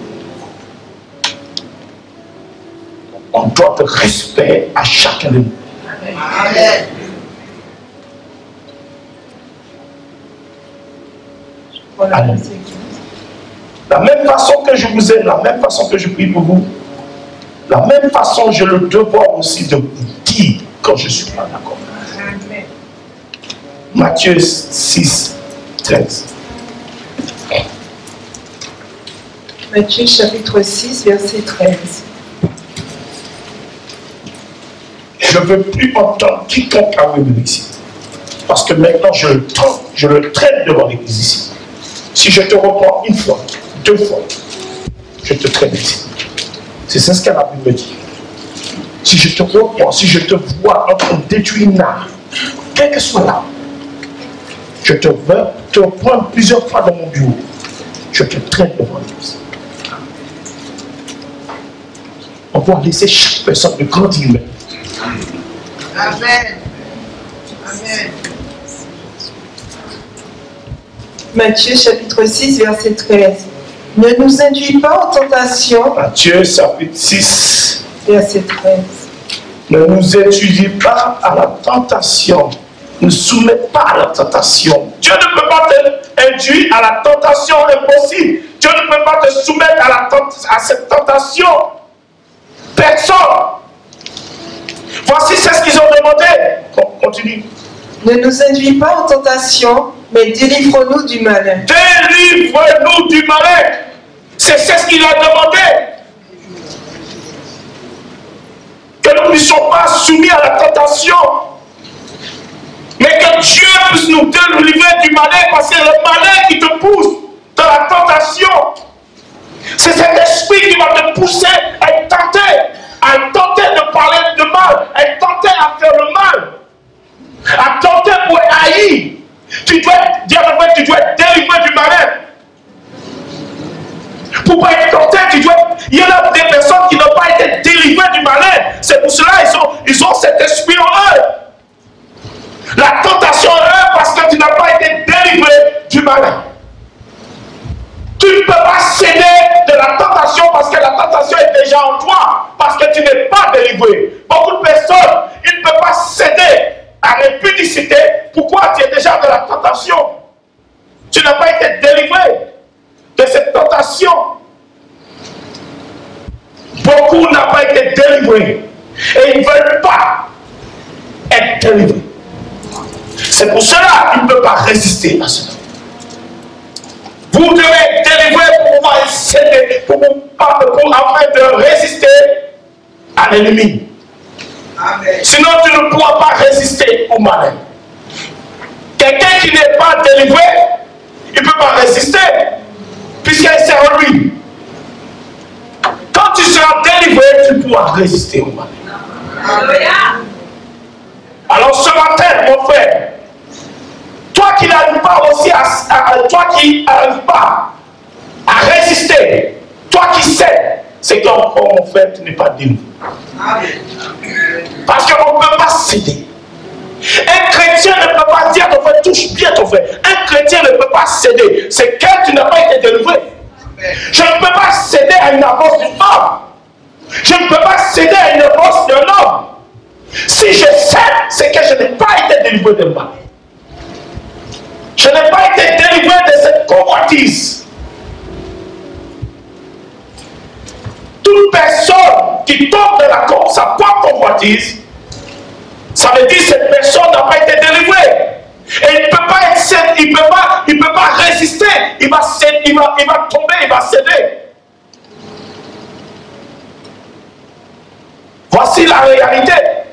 On doit de respect à chacun de nous. Amen. Amen. La même façon que je vous aime, la même façon que je prie pour vous, la même façon j'ai le devoir aussi de vous dire quand je ne suis pas d'accord. Matthieu 6, 13. Matthieu chapitre 6, verset 13. Je ne veux plus entendre quiconque a venu ici. Parce que maintenant je le traite devant l'église ici. Si je te reprends une fois, deux fois, je te traite ici. C'est ce qu'elle a pu me dire. Si je te reprends, si je te vois en train de détruire une âme, quel que soit l'âme, je te veux te prendre plusieurs fois dans mon bureau. Je te traite devant l'église. On doit laisser chaque personne de grandir. Amen. Amen. Matthieu chapitre 6, verset 13. Ne nous induis pas en tentation. Matthieu chapitre 6, verset 13. Ne nous induis pas à la tentation. Ne soumets pas à la tentation. Dieu ne peut pas t'induire à la tentation impossible. Dieu ne peut pas te soumettre à cette tentation. Personne. Voici c'est ce qu'ils ont demandé. Continue. Ne nous induis pas en tentation, mais délivre-nous du malin. Délivre-nous du malin. C'est ce qu'il a demandé. Que nous ne soyons pas soumis à la tentation. Mais que Dieu puisse nous délivrer du malin, parce que c'est le malin qui te pousse dans la tentation. C'est cet esprit qui va te pousser à être tenté de parler de mal, à être tenté à faire le mal, à tenter pour Tu dois être délivré du malin. Pour ne pas être tenté, il y en a des personnes qui n'ont pas été délivrées du malin. C'est pour cela qu'ils ont cet esprit en eux. La tentation en eux parce que tu n'as pas été délivré du malin. Tu ne peux pas céder de la tentation parce que la tentation est déjà en toi, parce que tu n'es pas délivré. Beaucoup de personnes, ils ne peuvent pas céder à l'impudicité. Pourquoi? Tu es déjà de la tentation. Tu n'as pas été délivré de cette tentation. Beaucoup n'ont pas été délivrés et ils ne veulent pas être délivrés. C'est pour cela qu'ils ne peuvent pas résister à cela. Vous devez être délivré pour pouvoir céder, afin de résister à l'ennemi. Sinon, tu ne pourras pas résister au malin. Quelqu'un qui n'est pas délivré, il ne peut pas résister, puisqu'il est en lui. Quand tu seras délivré, tu pourras résister au malin. Alors ce matin, mon frère, toi qui n'arrives pas aussi à résister, toi qui sais, c'est qu'encore mon frère, tu n'es pas délivré. Parce qu'on ne peut pas céder. Un chrétien ne peut pas dire ton frère, touche bien ton frère. Un chrétien ne peut pas céder. C'est que tu n'as pas été délivré. Je ne peux pas céder à une avance d'une femme. Je ne peux pas céder à une avance d'un homme. Si je cède, c'est que je n'ai pas été délivré de mal. Je n'ai pas été délivré de cette convoitise. Toute personne qui tombe dans sa propre convoitise, ça veut dire que cette personne n'a pas été délivrée. Et il ne peut pas être, il peut pas résister. Il va tomber, il va céder. Voici la réalité.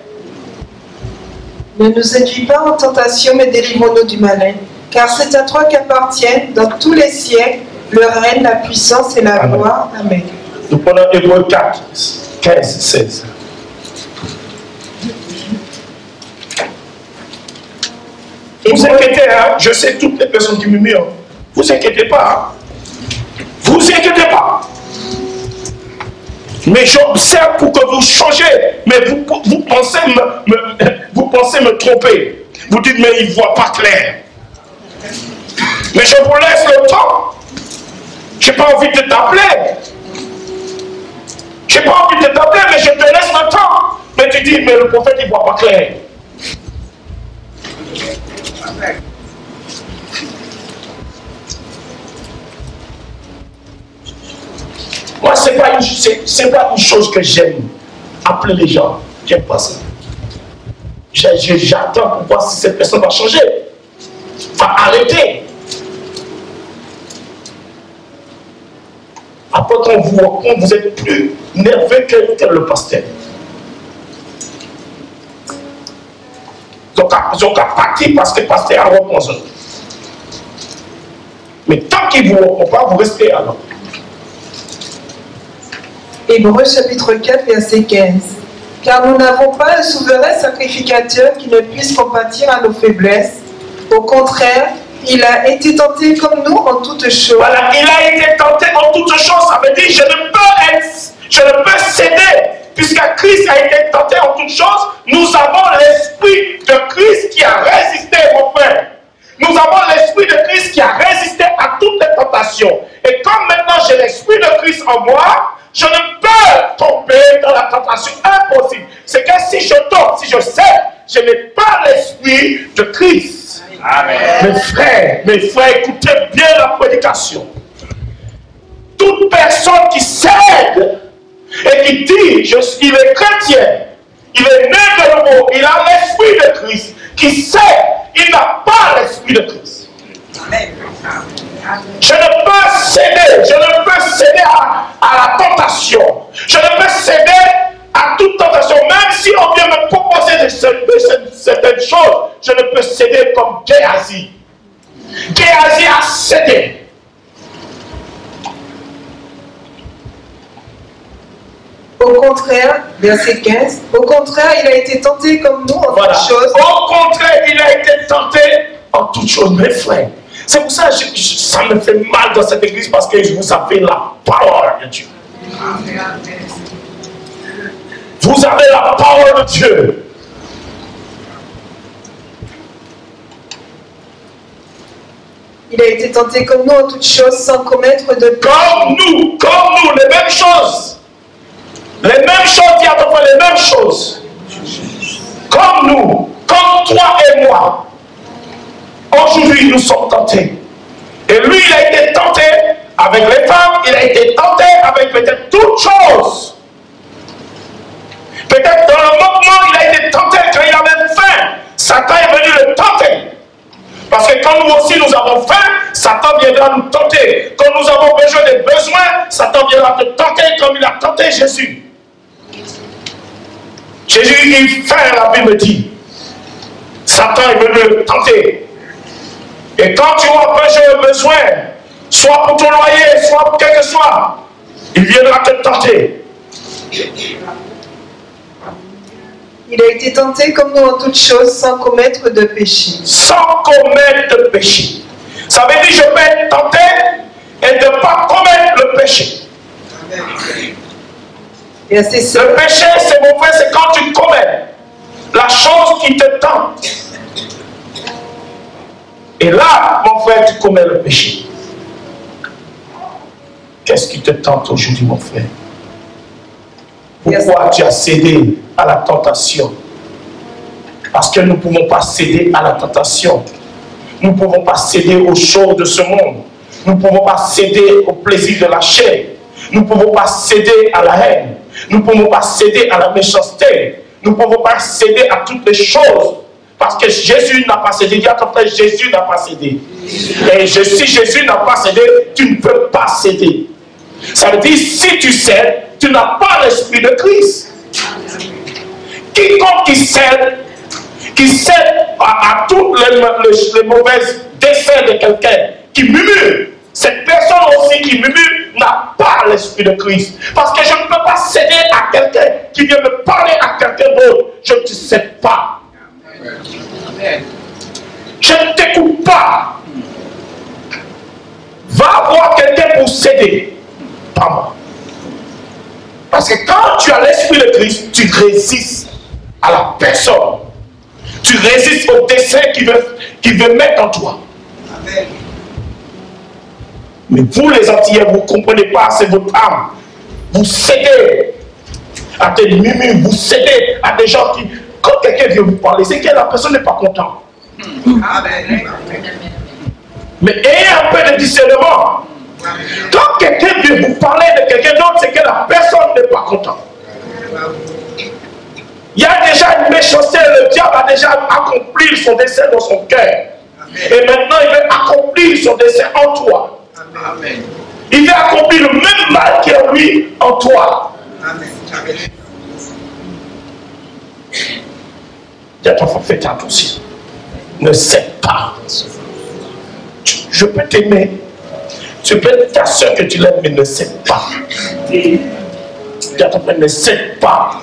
Ne nous induis pas en tentation, mais délivre-nous du malin. Car c'est à toi qu'appartiennent dans tous les siècles le règne, la puissance et la gloire. Amen. Nous prenons Hébreux 4, 15, 16. Vous inquiétez, hein? Je sais toutes les personnes qui murmurent. Vous inquiétez pas. Hein? Vous inquiétez pas. Mais j'observe pour que vous changez. Mais vous pensez me tromper. Vous dites, mais il ne voit pas clair. Mais je vous laisse le temps. Je n'ai pas envie de t'appeler. Je n'ai pas envie de t'appeler, mais je te laisse le temps. Mais tu dis, mais le prophète, il ne voit pas clair. Moi, ce n'est pas une chose que j'aime. Appeler les gens. J'aime pas ça. J'attends pour voir si cette personne va changer. Va arrêter. Après, quand vous êtes plus nerveux que le pasteur. Donc, à partir parce que le pasteur a repensé. Mais tant qu'il ne vous reprend pas, vous restez alors. Hébreux chapitre 4, verset 15. Car nous n'avons pas un souverain sacrificateur qui ne puisse compatir à nos faiblesses. Au contraire, il a été tenté comme nous en toutes choses. Voilà, il a été tenté en toutes choses. Ça veut dire je ne peux céder. Puisque Christ a été tenté en toutes choses, nous avons l'esprit de Christ qui a résisté, mon frère. Nous avons l'esprit de Christ qui a résisté à toutes les tentations. Et comme maintenant j'ai l'esprit de Christ en moi, je ne peux tomber dans la tentation. Impossible. C'est que si je tombe, si je cède, je n'ai pas l'esprit de Christ. Amen. Mes frères, écoutez bien la prédication. Toute personne qui cède et qui dit, il est chrétien, il est né de nouveau, il a l'esprit de Christ, qui cède, il n'a pas l'esprit de Christ. Amen. Je ne peux céder à la tentation. Je ne peux céder à toute tentation. Même si on vient me proposer de certaines choses, je ne peux céder comme Géasi. Géasi a cédé. Au contraire, verset 15, au contraire, il a été tenté comme nous en toutes choses. Au contraire, il a été tenté en toutes choses, mes frères. C'est pour ça que ça me fait mal dans cette église, parce que vous avez la parole de Dieu. Vous avez la parole de Dieu. Il a été tenté comme nous en toutes choses sans commettre de péché. Comme nous, les mêmes choses. Les mêmes choses, il y a à peu près les mêmes choses. Comme nous, comme toi et moi. Aujourd'hui, nous sommes tentés. Et lui, il a été tenté avec les femmes, il a été tenté avec peut-être toutes choses. Peut-être dans le moment, il a été tenté quand il avait faim. Satan est venu le tenter. Parce que quand nous aussi nous avons faim, Satan viendra nous tenter. Quand nous avons besoin des besoins, Satan viendra te tenter comme il a tenté Jésus. Jésus, il faim, la Bible dit. Satan est venu le tenter. Et quand tu as besoin, soit pour ton loyer, soit pour quel que soit, il viendra te tenter. Il a été tenté comme nous en toutes choses sans commettre de péché. Sans commettre de péché. Ça veut dire que je peux être tenté et de ne pas commettre le péché. Et c'est ça. Le péché, c'est mon frère, c'est quand tu commets la chose qui te tente. Et là, mon frère, tu commets le péché. Qu'est-ce qui te tente aujourd'hui, mon frère? Pourquoi tu as cédé à la tentation? Parce que nous ne pouvons pas céder à la tentation. Nous ne pouvons pas céder aux choses de ce monde. Nous ne pouvons pas céder au plaisir de la chair. Nous ne pouvons pas céder à la haine. Nous ne pouvons pas céder à la méchanceté. Nous ne pouvons pas céder à toutes les choses. Parce que Jésus n'a pas cédé. Dis à ton frère, Jésus n'a pas cédé. Et si Jésus n'a pas cédé, tu ne peux pas céder. Ça veut dire, si tu cèdes, tu n'as pas l'esprit de Christ. Quiconque qui cède à tous les mauvais desseins de quelqu'un, qui murmure, cette personne aussi qui murmure n'a pas l'esprit de Christ. Parce que je ne peux pas céder à quelqu'un qui vient me parler à quelqu'un d'autre. Je ne te cède pas. Je ne t'écoute pas. Va voir quelqu'un pour céder. Pas moi. Parce que quand tu as l'esprit de Christ, tu résistes à la personne. Tu résistes au dessein qu'il veut mettre en toi. Amen. Mais vous les Antillais, vous ne comprenez pas, c'est votre âme. Vous cédez à des murmures, vous cédez à des gens qui, quand quelqu'un vient vous parler, c'est que la personne n'est pas contente. Amen. Mais ayez un peu de discernement. Quand quelqu'un vient vous parler de quelqu'un d'autre, c'est que la personne n'est pas contente. Il y a déjà une méchanceté, le diable a déjà accompli son dessein dans son cœur. Et maintenant, il veut accomplir son dessein en toi. Amen. Il veut accomplir le même mal qui est lui en toi. Amen. Dis à ton frère, fais attention. Ne cède pas. Je peux t'aimer. Tu peux être ta soeur que tu l'aimes, mais ne cède pas. Dis à ton frère, ne cède pas.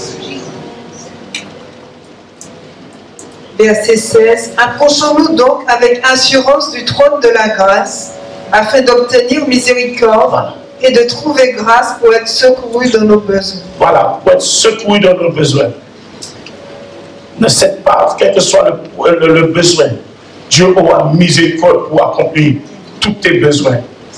Verset 16. Approchons-nous donc avec assurance du trône de la grâce, afin d'obtenir miséricorde et de trouver grâce pour être secourus dans nos besoins. Voilà, pour être secourus dans nos besoins. Ne cède pas, quel que soit le besoin. Dieu aura miséricorde pour accomplir tous tes besoins.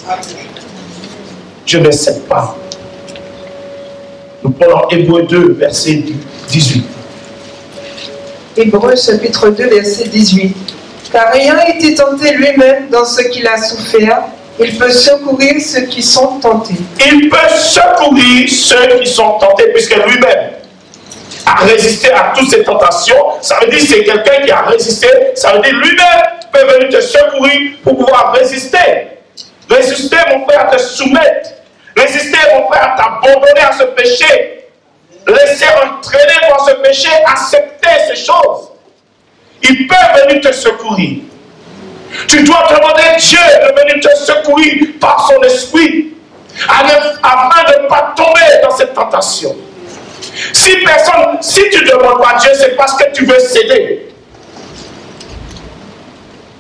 Je ne cède pas. Nous prenons Hébreux 2, verset 18. Hébreux chapitre 2, verset 18. Car ayant été tenté lui-même dans ce qu'il a souffert, il peut secourir ceux qui sont tentés. Il peut secourir ceux qui sont tentés, puisque lui-même a résisté à toutes ces tentations. Ça veut dire que c'est quelqu'un qui a résisté. Ça veut dire lui-même peut venir te secourir pour pouvoir résister. Résister, mon frère, à te soumettre. Résister, mon frère, à t'abandonner à ce péché. Laisser entraîner dans ce péché, accepter ces choses. Il peut venir te secourir. Tu dois demander Dieu de venir te secourir par son esprit, afin de ne pas tomber dans cette tentation. Si tu ne demandes pas Dieu, c'est parce que tu veux céder.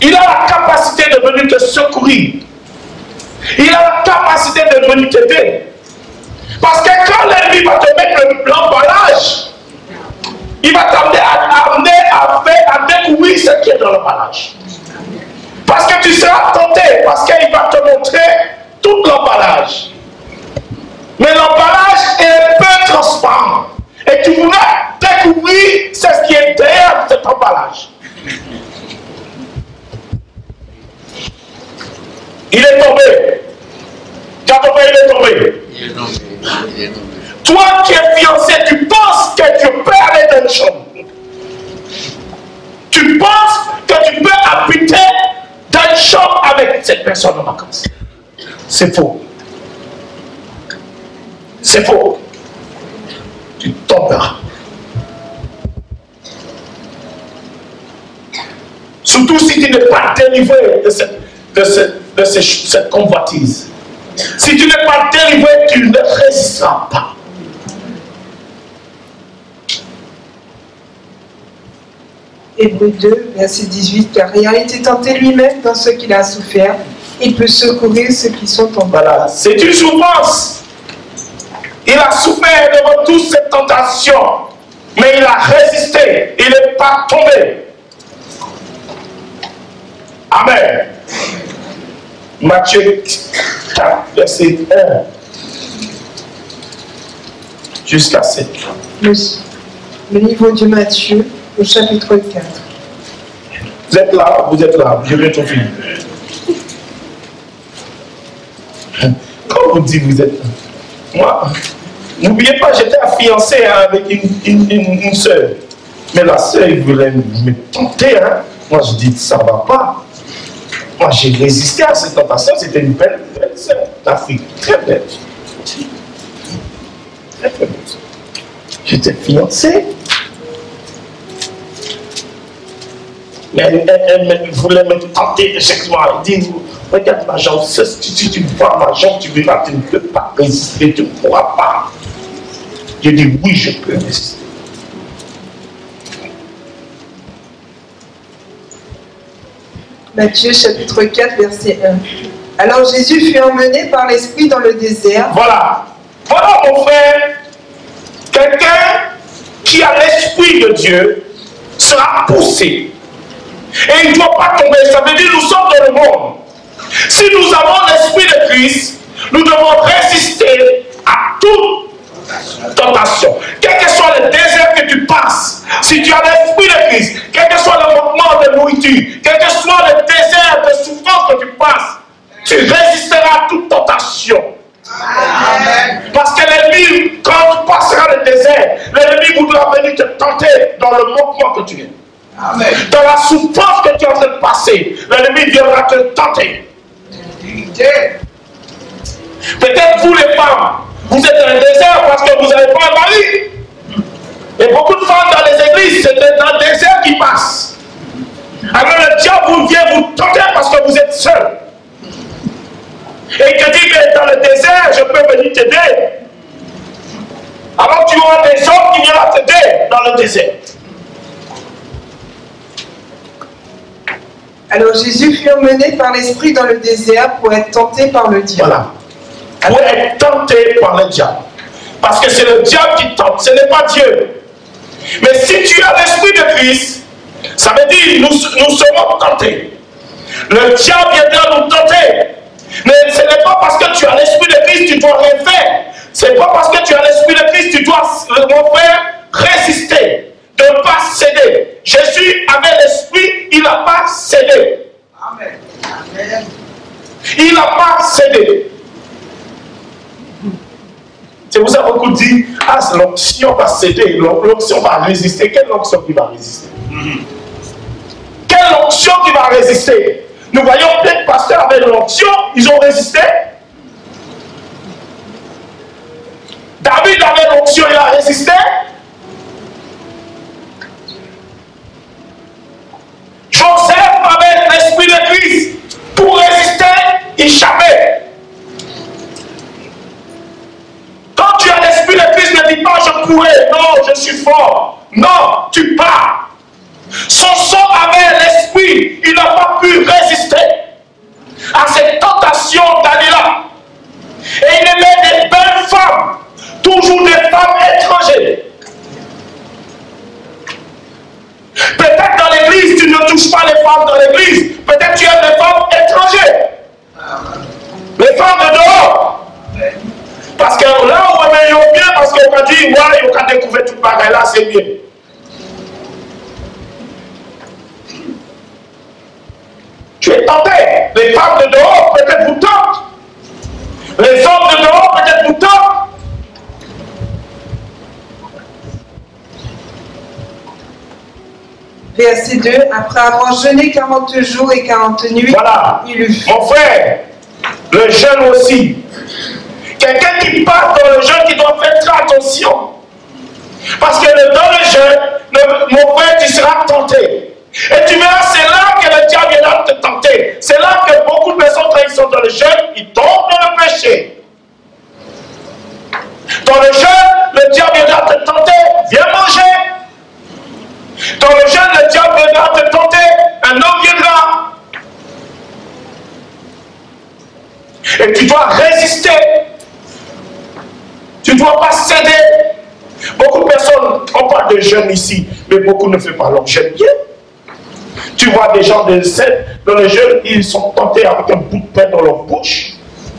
Il a la capacité de venir te secourir. Il a la capacité de venir t'aider. Parce que quand l'ennemi va te mettre l'emballage, il va t'amener à découvrir ce qui est dans l'emballage. Parce que tu seras tenté, parce qu'il va te montrer tout l'emballage. Mais l'emballage est un peu transparent. Et tu voudras découvrir ce qui est derrière cet emballage. Il est tombé. Quand on il est tombé. Il est tombé. Toi qui es fiancé, tu penses que tu peux aller dans une chambre. Tu penses que tu peux habiter dans une chambre avec cette personne en vacances. C'est faux. C'est faux. Tu tomberas. Surtout si tu n'es pas délivré de cette convoitise. Si tu n'es pas délivré, tu ne résisteras pas. Hébreux 2, verset 18, car il a été tenté lui-même dans ce qu'il a souffert. Il peut secourir ceux qui sont en bas. Voilà, c'est une souffrance. Il a souffert devant toute cette tentation, mais il a résisté. Il n'est pas tombé. Amen. Matthieu 4, verset 1 jusqu'à 7. Le livre de Matthieu, au chapitre 4. Vous êtes là, je vais tout finir. Quand vous dites vous êtes là, moi, n'oubliez pas, j'étais fiancé avec une soeur. Mais la soeur, il voulait me tenter. Hein. Moi, je dis, ça ne va pas. Moi, j'ai résisté à cette tentation. C'était une belle soeur d'Afrique. Très belle. Très belle. J'étais fiancé. Mais elle voulait me tenter sexuellement. Elle dit, regarde ma jambe, si tu vois ma jambe, tu verras, tu ne peux pas résister, tu ne pourras pas. Je dis, oui, je peux résister. Matthieu chapitre 4, verset 1. Alors Jésus fut emmené par l'Esprit dans le désert. Voilà. Voilà, mon frère. Quelqu'un qui a l'Esprit de Dieu sera poussé. Et il ne doit pas tomber. Ça veut dire nous sommes dans le monde. Si nous avons l'Esprit de Christ, nous devons résister à toute tentation. Quel que soit le désert que tu passes, si tu as l'Esprit de Christ, quel que soit le manquement de nourriture, quel que soit le désert de souffrance que tu passes, tu résisteras à toute tentation. Amen. Parce que l'ennemi, quand tu passeras le désert, l'ennemi voudra venir te tenter dans le manquement que tu es. Amen. Dans la souffrance que tu es en train de passer, l'ennemi viendra te tenter. Peut-être vous les femmes, vous êtes dans le désert parce que vous n'avez pas un mari. Et beaucoup de femmes dans les églises, c'est dans le désert qui passe. Alors le diable vient vous tenter parce que vous êtes seul. Et il te dit que dans le désert, je peux venir t'aider. Alors tu auras des hommes qui viendront t'aider dans le désert. Alors Jésus fut emmené par l'Esprit dans le désert pour être tenté par le diable. Voilà. Pour être tenté par le diable. Parce que c'est le diable qui tente, ce n'est pas Dieu. Mais si tu as l'Esprit de Christ, ça veut dire nous serons tentés. Le diable viendra nous tenter. Mais ce n'est pas parce que tu as l'Esprit de Christ que tu dois rien faire. Ce n'est pas parce que tu as l'Esprit de Christ que tu dois, mon frère, résister. De ne pas céder. Jésus avait l'Esprit, il n'a pas cédé. Amen. Amen. Il n'a pas cédé. C'est pour ça que beaucoup disent, ah, l'onction va céder, l'onction va résister. Quelle onction qui va résister? Quelle onction qui va résister? Nous voyons plein de pasteurs avec l'onction, ils ont résisté. David avait l'onction, il a résisté. Joseph avait l'Esprit de Christ. Pour résister, il échappait. Quand tu as l'Esprit de Christ, ne dis pas je pourrais. Non, je suis fort. Non, tu pars. Samson avait l'Esprit lui, il n'a pas pu résister à cette tentation d'Alila. Et il aimait des belles femmes, toujours des femmes étrangères. Peut-être dans l'église, tu ne touches pas les femmes dans l'église. Peut-être tu aimes les femmes étrangères. Les femmes de dehors. Parce que là, on est bien, parce qu'on a dit, moi, on a découvert tout pareil là, c'est bien. Tu es tenté. Les femmes de dehors, peut-être vous tentent. Les hommes de dehors, peut-être vous tentent. Verset 2, après avoir jeûné 40 jours et 40 nuits, voilà. Il eut. Mon frère, le jeûne aussi. Quelqu'un qui part dans le jeûne, qui doit faire très attention. Parce que dans le jeûne, mon frère, tu seras tenté. Et tu verras, c'est là que le diable viendra te tenter. C'est là que beaucoup de personnes, quand ils sont dans le jeûne, ils tombent dans le péché. Dans le jeûne, le diable viendra te tenter. Viens manger. Dans le jeûne, le diable viendra te tenter. Un homme viendra. Et tu dois résister. Tu ne dois pas céder. Beaucoup de personnes, on parle de jeûne ici, mais beaucoup ne font pas leur jeûne bien. Tu vois des gens dans le jeûne, ils sont tentés avec un bout de pain dans leur bouche.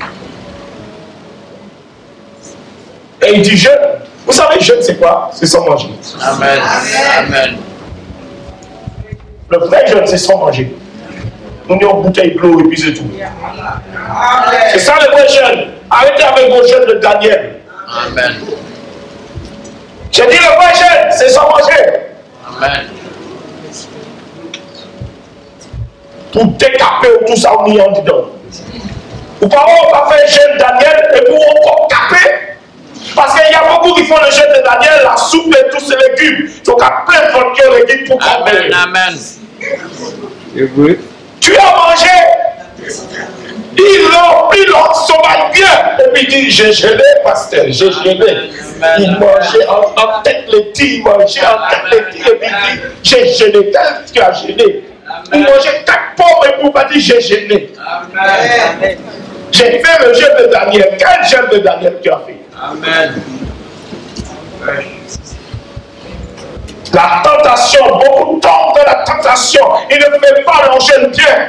Et ils disent jeûne. Vous savez, jeûne, c'est quoi? C'est sans manger. Amen. Amen. Le vrai jeûne, c'est sans manger. On est en bouteille de l'eau et puis c'est tout. C'est ça le vrai jeûne. Arrêtez avec vos jeûnes de Daniel. Amen. J'ai dit le vrai jeûne, c'est sans manger. Amen. Pour décaper ou tout ça, on y en dedans. Ou pas, on va faire le jeûne de Daniel et pour encore caper. Parce qu'il y a beaucoup qui font le jeûne de Daniel, la soupe et tous ces légumes. Donc, à plein de votre cœur légumes pour camper. Amen. Tu as mangé. Il l'ont sauvé bien. Et puis il dit, j'ai gêné, pasteur, j'ai gêné. Il mangeait en tête les tirs, il mangeait en tête les tirs. Et puis il dit, j'ai gêné. Tel tu as gêné. Il mangeait 4 pommes et pour pas dire, j'ai gêné. J'ai fait le jeûne de Daniel. Quel jeûne de Daniel tu as fait? Amen. La tentation, beaucoup tombent dans la tentation. Ils ne fait pas leur jeûne bien.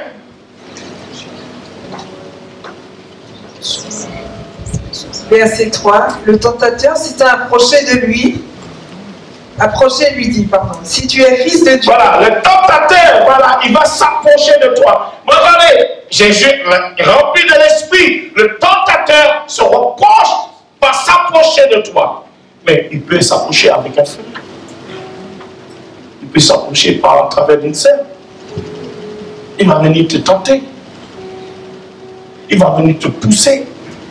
Verset 3, le tentateur s'est approché de lui. Lui dit, pardon, si tu es fils de Dieu. Voilà, le tentateur, voilà, il va s'approcher de toi. Regardez, Jésus, rempli de l'esprit, le tentateur se reproche, va s'approcher de toi. Mais il peut s'approcher avec un feu. Il peut s'approcher par à travers d'une scène. Il va venir te tenter. Il va venir te pousser.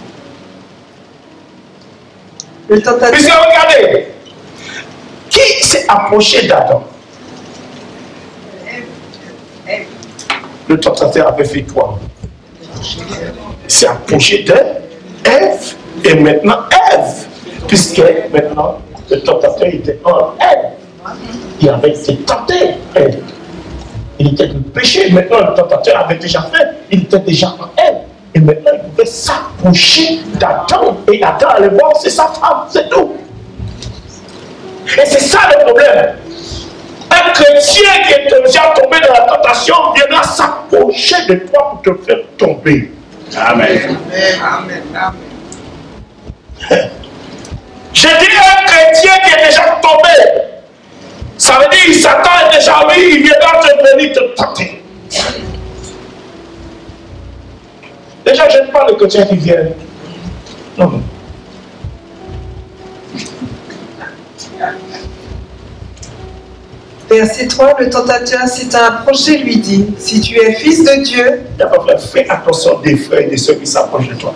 Le tentateur. Puisque regardez, qui s'est approché d'Adam? Le tentateur avait fait quoi? Il s'est approché d'Ève et maintenant Ève. Puisque maintenant le tentateur était en Ève. Il avait été tenté, Ève. Il était le péché. Maintenant le tentateur avait déjà fait. Il était déjà en Ève. Et maintenant il pouvait s'approcher d'Adam. Et Adam allait voir, c'est sa femme, c'est tout. Et c'est ça le problème. Un chrétien qui est déjà tombé dans la tentation viendra s'approcher de toi pour te faire tomber. Amen. Amen. Amen. Je dis un chrétien qui est déjà tombé. Ça veut dire que Satan est déjà lui, il viendra te venir te tenter. Déjà, je ne parle de chrétiens qui viennent. Non. Verset 3, le tentateur s'est approché, lui dit, si tu es fils de Dieu. Fais attention des frères et des soeurs qui s'approchent de toi.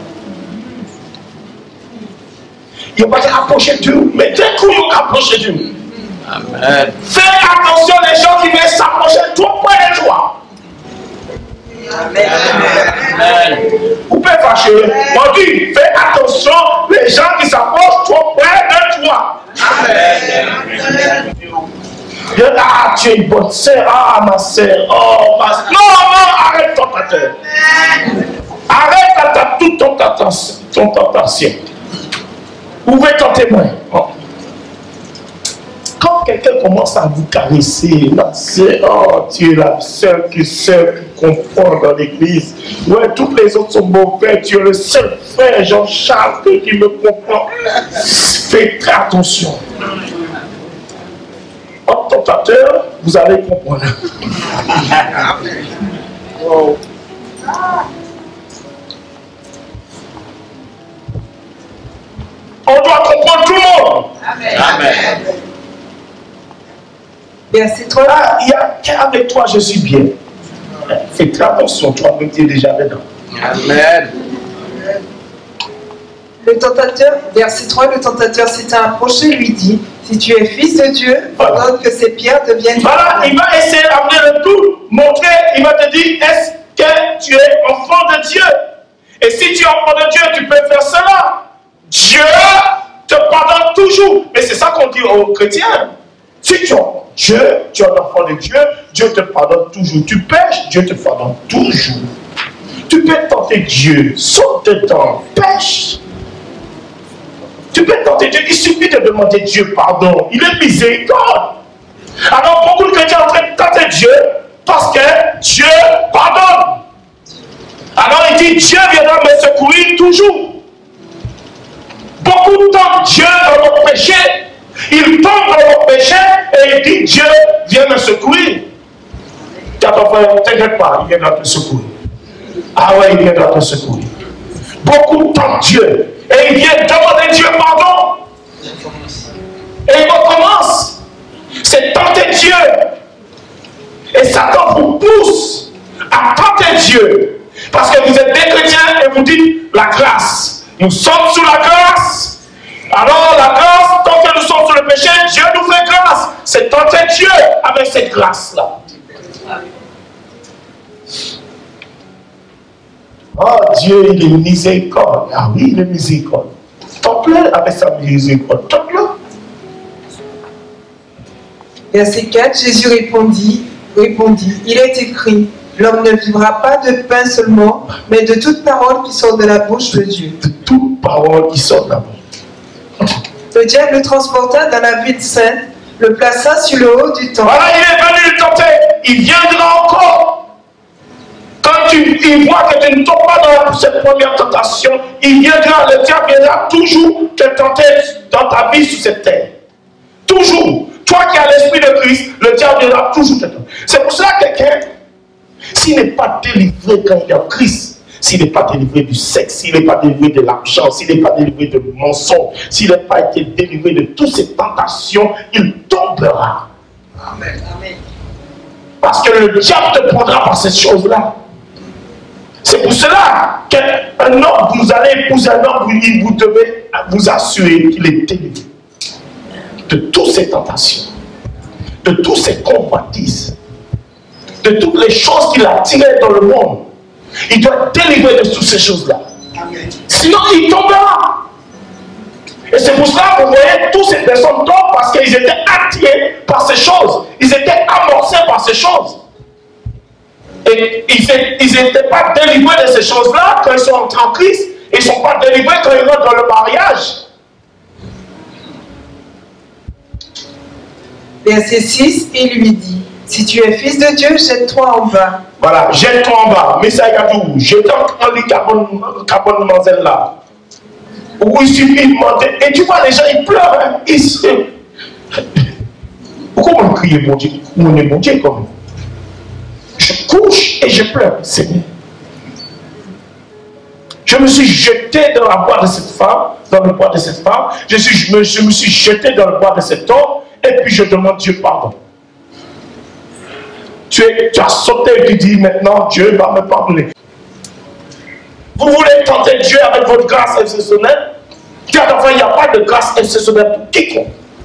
Il n'y a pas d'approcher de Dieu, mais d'un coup, il y a approché de Dieu. Amen. Fais attention les gens qui viennent s'approcher trop près de toi. Amen. Amen. Vous pouvez fâcher. On dit, fais attention les gens qui s'approchent trop près de toi. Amen. Ah, tu es une bonne sœur. Ah, ma sœur. Oh, ma sœur. Non, non, arrête ton tentateur. Arrête toute ton tentation. Ouvrez ton témoin. Oh. Quand quelqu'un commence à vous caresser, ma sœur, oh, tu es la seule qui comprend dans l'église. Ouais, tous les autres sont mauvais. Tu es le seul frère, Jean-Charles, qui me comprend. Faites très attention. En tentateur, vous allez comprendre. Wow. On doit comprendre tout le monde. Amen. Verset 3. Ah, avec toi, je suis bien. Fais très attention, toi-même, tu es déjà dedans. Amen. Le tentateur, verset 3, le tentateur s'était approché et lui dit, si tu es fils de Dieu, ordonne que ces pierres deviennent... Voilà, il va essayer d'amener le tout, montrer, il va te dire, est-ce que tu es enfant de Dieu? Et si tu es enfant de Dieu, tu peux faire cela. Dieu te pardonne toujours. Mais c'est ça qu'on dit aux chrétiens. Si tu es Dieu, tu es un enfant de Dieu, Dieu te pardonne toujours. Tu pêches, Dieu te pardonne toujours. Tu peux tenter Dieu, saute dedans, pêche. Tu peux tenter Dieu, il suffit de demander Dieu pardon. Il est miséricorde. Alors beaucoup de chrétiens sont en train de tenter Dieu parce que Dieu pardonne. Alors il dit Dieu viendra me secourir toujours. Beaucoup de temps Dieu dans nos péchés, il tombe dans nos péchés et il dit Dieu viens me secourir. T'inquiète pas, il viendra te secourir. Ah ouais, il viendra te secourir. Beaucoup de temps Dieu. Et il vient demander Dieu pardon. Et il recommence. C'est tenter Dieu. Et Satan vous pousse à tenter Dieu. Parce que vous êtes des chrétiens et vous dites la grâce. Nous sommes sous la grâce. Alors la grâce, tant que nous sommes sous le péché, Dieu nous fait grâce. C'est tenter Dieu avec cette grâce-là. Oh Dieu, il est miséricorde. Ah oui, il est miséricorde. Tente-le avec sa miséricorde. Tente-le. Verset 4, Jésus répondit, il est écrit, l'homme ne vivra pas de pain seulement, mais de toute parole qui sort de la bouche de Dieu. De toute parole qui sort de la bouche. Le diable le transporta dans la ville sainte, le plaça sur le haut du temple. Voilà, il est venu le tenter. Il viendra encore. Quand il voit que tu ne tombes pas dans cette première tentation, il viendra, le diable viendra toujours te tenter dans ta vie sur cette terre. Toujours. Toi qui as l'esprit de Christ, le diable viendra toujours te tenter. C'est pour cela que quelqu'un, s'il n'est pas délivré quand il est en Christ, s'il n'est pas délivré du sexe, s'il n'est pas délivré de l'argent, s'il n'est pas délivré de mensonges, s'il n'a pas été délivré de toutes ces tentations, il tombera. Amen. Parce que le diable te prendra par ces choses-là. C'est pour cela qu'un homme, vous allez épouser un homme, vous devez vous assurer qu'il est délivré de toutes ces tentations, de toutes ces convoitises, de toutes les choses qu'il a tirées dans le monde. Il doit être délivré de toutes ces choses-là. Sinon, il tombera. Et c'est pour cela que vous voyez, toutes ces personnes tombent parce qu'ils étaient attirés par ces choses. Ils étaient amorcés par ces choses. Et ils n'étaient pas délivrés de ces choses-là quand ils sont entrés en Christ. Ils ne sont pas délivrés quand ils rentrent dans le mariage. Verset 6, il lui dit, si tu es fils de Dieu, jette-toi en bas. Voilà, jette-toi en bas. Mais ça y a tout. Jette-toi en lit carbone mademoiselle là. Où il suffit de demander. Et tu vois, les gens, ils pleurent. Hein. Ils se... Pourquoi on crie, mon Dieu? On est mon Dieu, quand même. Je couche et je pleure, Seigneur. Je me suis jeté dans la boîte de cette femme, dans le bois de cette femme. Je me suis jeté dans le bois de cet homme. Et puis je demande Dieu pardon. Tu as sauté et tu dis maintenant Dieu va me pardonner. Vous voulez tenter Dieu avec votre grâce exceptionnelle? Dieu a dit, il n'y a pas de grâce exceptionnelle pour quiconque.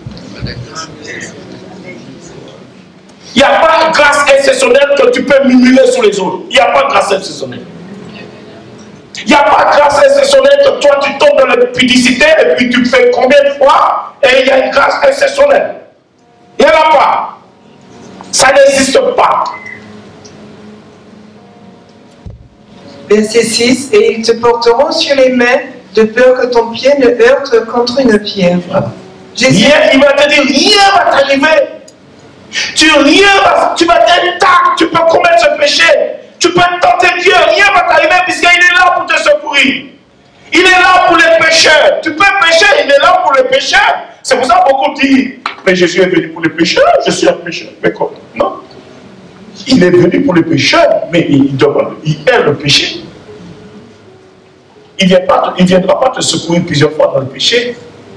Il n'y a pas de grâce exceptionnelle que tu peux murmurer sur les autres. Il n'y a pas de grâce exceptionnelle. Il n'y a pas de grâce exceptionnelle que toi tu tombes dans la pudicité et puis tu fais combien de fois et il y a une grâce exceptionnelle. Il n'y en a pas. Ça n'existe pas. Verset 6, et ils te porteront sur les mains de peur que ton pied ne heurte contre une pierre. Voilà. Jésus, Rien, il va te dire, rien va t'arriver. Tu vas être intact, tu peux commettre ce péché. Tu peux tenter Dieu, rien va t'arriver puisqu'il est là pour te secourir. Il est là pour les pécheurs. Tu peux pécher, il est là pour les pécheurs. C'est pour ça que beaucoup disent, mais Jésus est venu pour les pécheurs, je suis un pécheur. Mais quoi? Non. Il est venu pour les pécheurs, mais il aime le péché. Il ne viendra pas te secourir plusieurs fois dans le péché.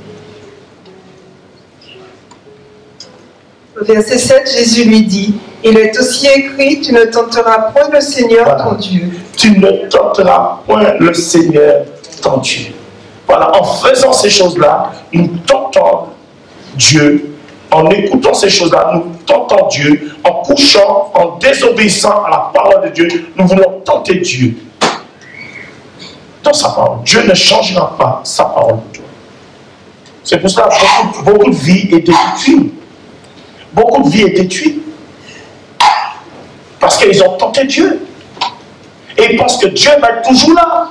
Verset 7, Jésus lui dit, il est aussi écrit, tu ne tenteras point le Seigneur Voilà. ton Dieu. Tu ne tenteras point le Seigneur ton Dieu. Voilà, en faisant ces choses-là, nous tentons Dieu. En écoutant ces choses-là, nous tentons Dieu. En couchant, en désobéissant à la parole de Dieu, nous voulons tenter Dieu. Dans sa parole, Dieu ne changera pas sa parole de toi. C'est pour cela que beaucoup de vie est détruite. Beaucoup de vie est détruite. Parce qu'ils ont tenté Dieu. Et ils pensent que Dieu va être toujours là.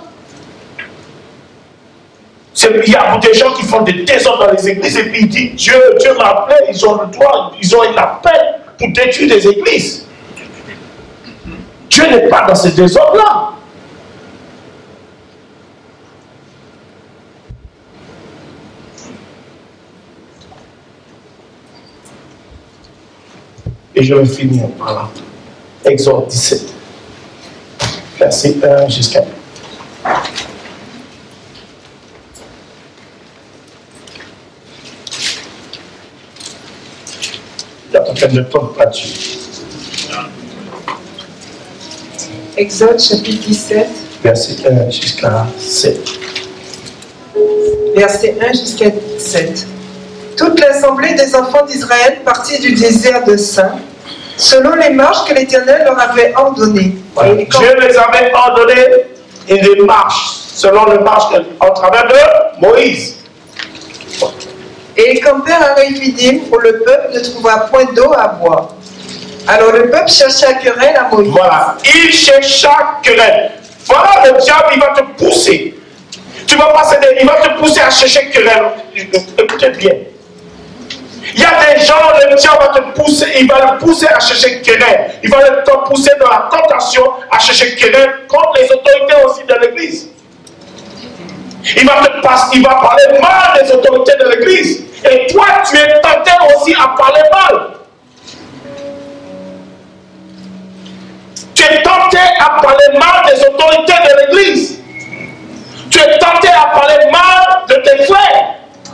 Il y a des gens qui font des désordres dans les églises et puis ils disent Dieu m'a appelé, ils ont le droit, ils ont une appel pour détruire des églises. Dieu n'est pas dans ces désordres-là. Et je vais finir par là. Exode 17, verset 1 jusqu'à 2. Il est en train de tomber là-dessus. Exode chapitre 17, Verset 1 jusqu'à 7. verset 1 jusqu'à 7. Toute l'assemblée des enfants d'Israël partit du désert de Sin, selon les marches que l'Éternel leur avait ordonnées. Voilà. Et Dieu les avait ordonné et les marches, selon les marches en travers de Moïse. Et ils campèrent à Rephidim, où le peuple ne trouva point d'eau à boire. Alors le peuple chercha querelle à Moïse. Voilà, il chercha querelle. Voilà, le diable, il va te pousser. Tu vas pas céder, il va te pousser à chercher querelle. Écoutez bien. Il y a des gens, le diable va te pousser, il va le pousser à chercher querelle. Il va te pousser dans la tentation à chercher querelle contre les autorités aussi de l'église. Il va parler mal des autorités de l'église. Et toi, tu es tenté aussi à parler mal. Tu es tenté à parler mal des autorités de l'église. Tu es tenté à parler mal de tes frères.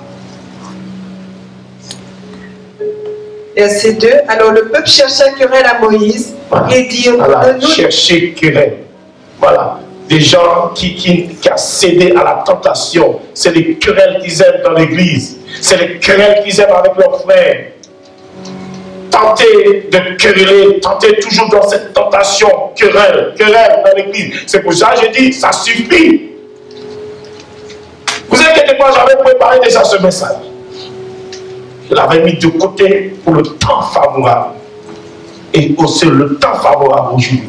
Verset 2. Alors le peuple chercha querelle à Moïse et dit, Voilà, chercher querelle. Voilà. Des gens qui ont cédé à la tentation. C'est les querelles qu'ils aiment dans l'église. C'est les querelles qu'ils aiment avec leurs frères. Tenter de quereller, tenter toujours dans cette tentation, querelle dans l'église. C'est pour ça que j'ai dit, ça suffit. Vous inquiétez pas, j'avais préparé déjà ce message. Je l'avais mis de côté pour le temps favorable. Et aussi le temps favorable aujourd'hui.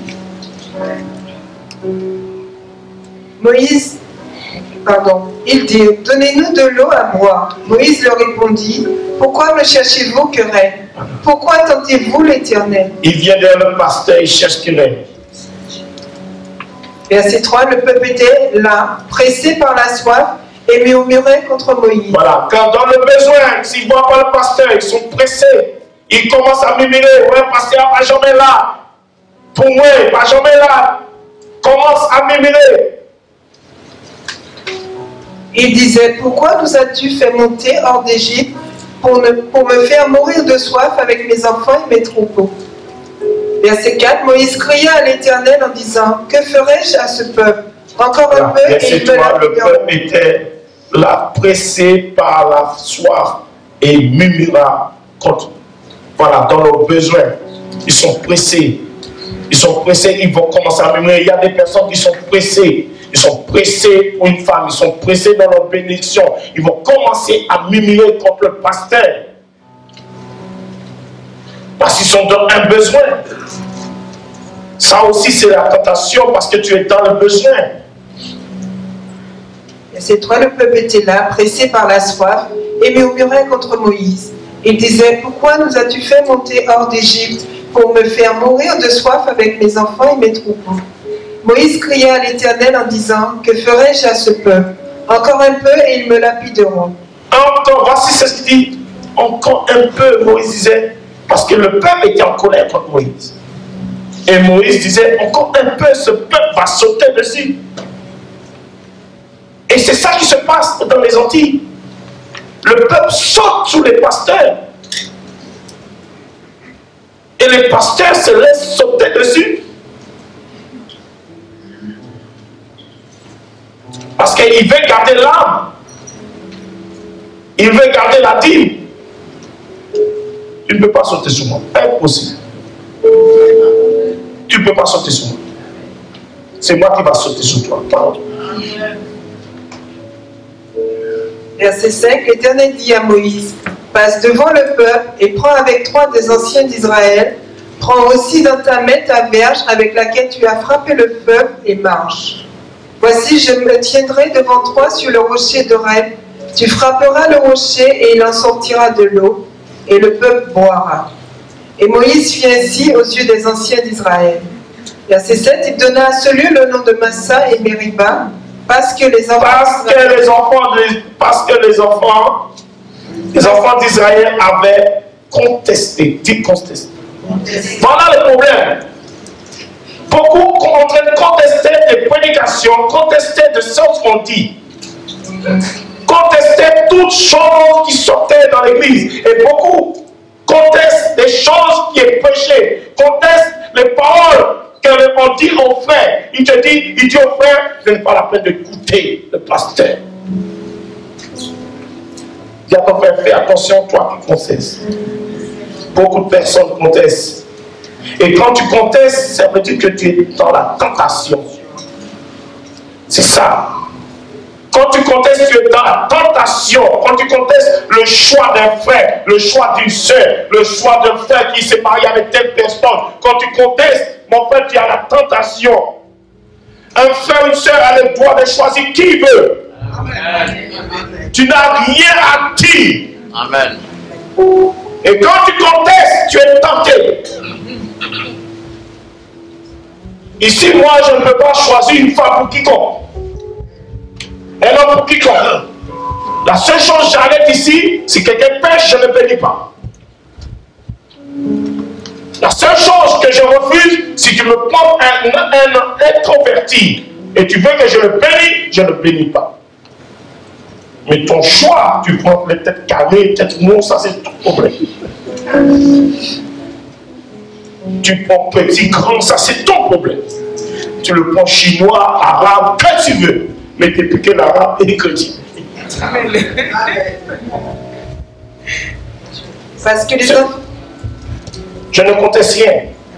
Moïse, il dit, donnez-nous de l'eau à boire. Moïse leur répondit, pourquoi me cherchez-vous querelle? Pourquoi tentez-vous l'Éternel? Il vient vers le pasteur, il cherche querelle. Verset 3, le peuple était là, pressé par la soif, et murmurait contre Moïse. Voilà, quand dans le besoin, s'ils ne voient pas le pasteur, ils sont pressés. Ils commencent à murmurer, ouais, pasteur, pas jamais là. Pour moi, pas jamais là. Commence à murmurer. Il disait, pourquoi nous as-tu fait monter hors d'Égypte pour me faire mourir de soif avec mes enfants et mes troupeaux? Verset 4, Moïse cria à l'Éternel en disant, que ferai-je à ce peuple? Encore un peu et il me l'a le peuple était là, pressé par la soif et murmura contre. Voilà, dans leurs besoins. Ils sont pressés. Ils sont pressés, ils vont commencer à murmurer. Il y a des personnes qui sont pressées. Ils sont pressés pour une femme, ils sont pressés dans leur bénédiction. Ils vont commencer à murmurer contre le pasteur. Parce qu'ils sont dans un besoin. Ça aussi, c'est la tentation parce que tu es dans le besoin. Et ces trois, le peuple était là, pressé par la soif, et murmurait contre Moïse. Il disait, pourquoi nous as-tu fait monter hors d'Égypte pour me faire mourir de soif avec mes enfants et mes troupeaux? Moïse cria à l'Éternel en disant, que ferai-je à ce peuple? Encore un peu et ils me lapideront. Encore, voici ce qu'il dit. Encore un peu, Moïse disait, parce que le peuple était en colère contre Moïse. Et Moïse disait, encore un peu, ce peuple va sauter dessus. Et c'est ça qui se passe dans les Antilles. Le peuple saute sous les pasteurs. Et les pasteurs se laissent sauter dessus. Parce qu'il veut garder l'âme. Il veut garder la dîme. Tu ne peux pas sauter sur moi. Impossible. Tu ne peux pas sauter sur moi. C'est moi qui va sauter sur toi. Pardon. Verset 5, l'Éternel dit à Moïse, passe devant le peuple et prends avec toi des anciens d'Israël. Prends aussi dans ta main ta verge avec laquelle tu as frappé le peuple et marche. Voici, je me tiendrai devant toi sur le rocher d'Horeb. Tu frapperas le rocher et il en sortira de l'eau, et le peuple boira. Et Moïse fit ainsi aux yeux des anciens d'Israël. Verset 7, il donna à ce lieu le nom de Massa et Mériba, parce que les enfants d'Israël avaient contesté. Dites contesté. Voilà le problème. Beaucoup sont en train de contester des prédications, contester de ce qu'on dit. Contester toutes choses qui sortaient dans l'église. Et beaucoup contestent des choses qui est prêchées. Contestent les paroles qu'on dit au frère. Il dit au frère, ce n'est pas la peine d'écouter le pasteur. Il y a ton frère, fais attention, toi qui contestes. Beaucoup de personnes contestent. Et quand tu contestes, ça veut dire que tu es dans la tentation. C'est ça. Quand tu contestes, tu es dans la tentation. Quand tu contestes le choix d'un frère, le choix d'une soeur, le choix d'un frère qui s'est marié avec telle personne, quand tu contestes, mon frère, tu as la tentation. Un frère, une soeur a le droit de choisir qui il veut. Amen. Tu n'as rien à dire. Amen. Et quand tu contestes, tu es tenté. Ici, moi, je ne peux pas choisir une femme pour quiconque. Un homme pour quiconque. La seule chose que j'arrête ici, si quelqu'un pêche, je ne bénis pas. La seule chose que je refuse, si tu me prends un introverti et tu veux que je le bénisse, je ne bénis pas. Mais ton choix, tu prends les têtes carrées, têtes non, ça c'est ton problème. Tu prends petit, grand, ça c'est ton problème. Tu le prends chinois, arabe, que tu veux. Mais tu es plus que l'arabe et les chrétiens. Parce que les autres... Je ne conteste rien.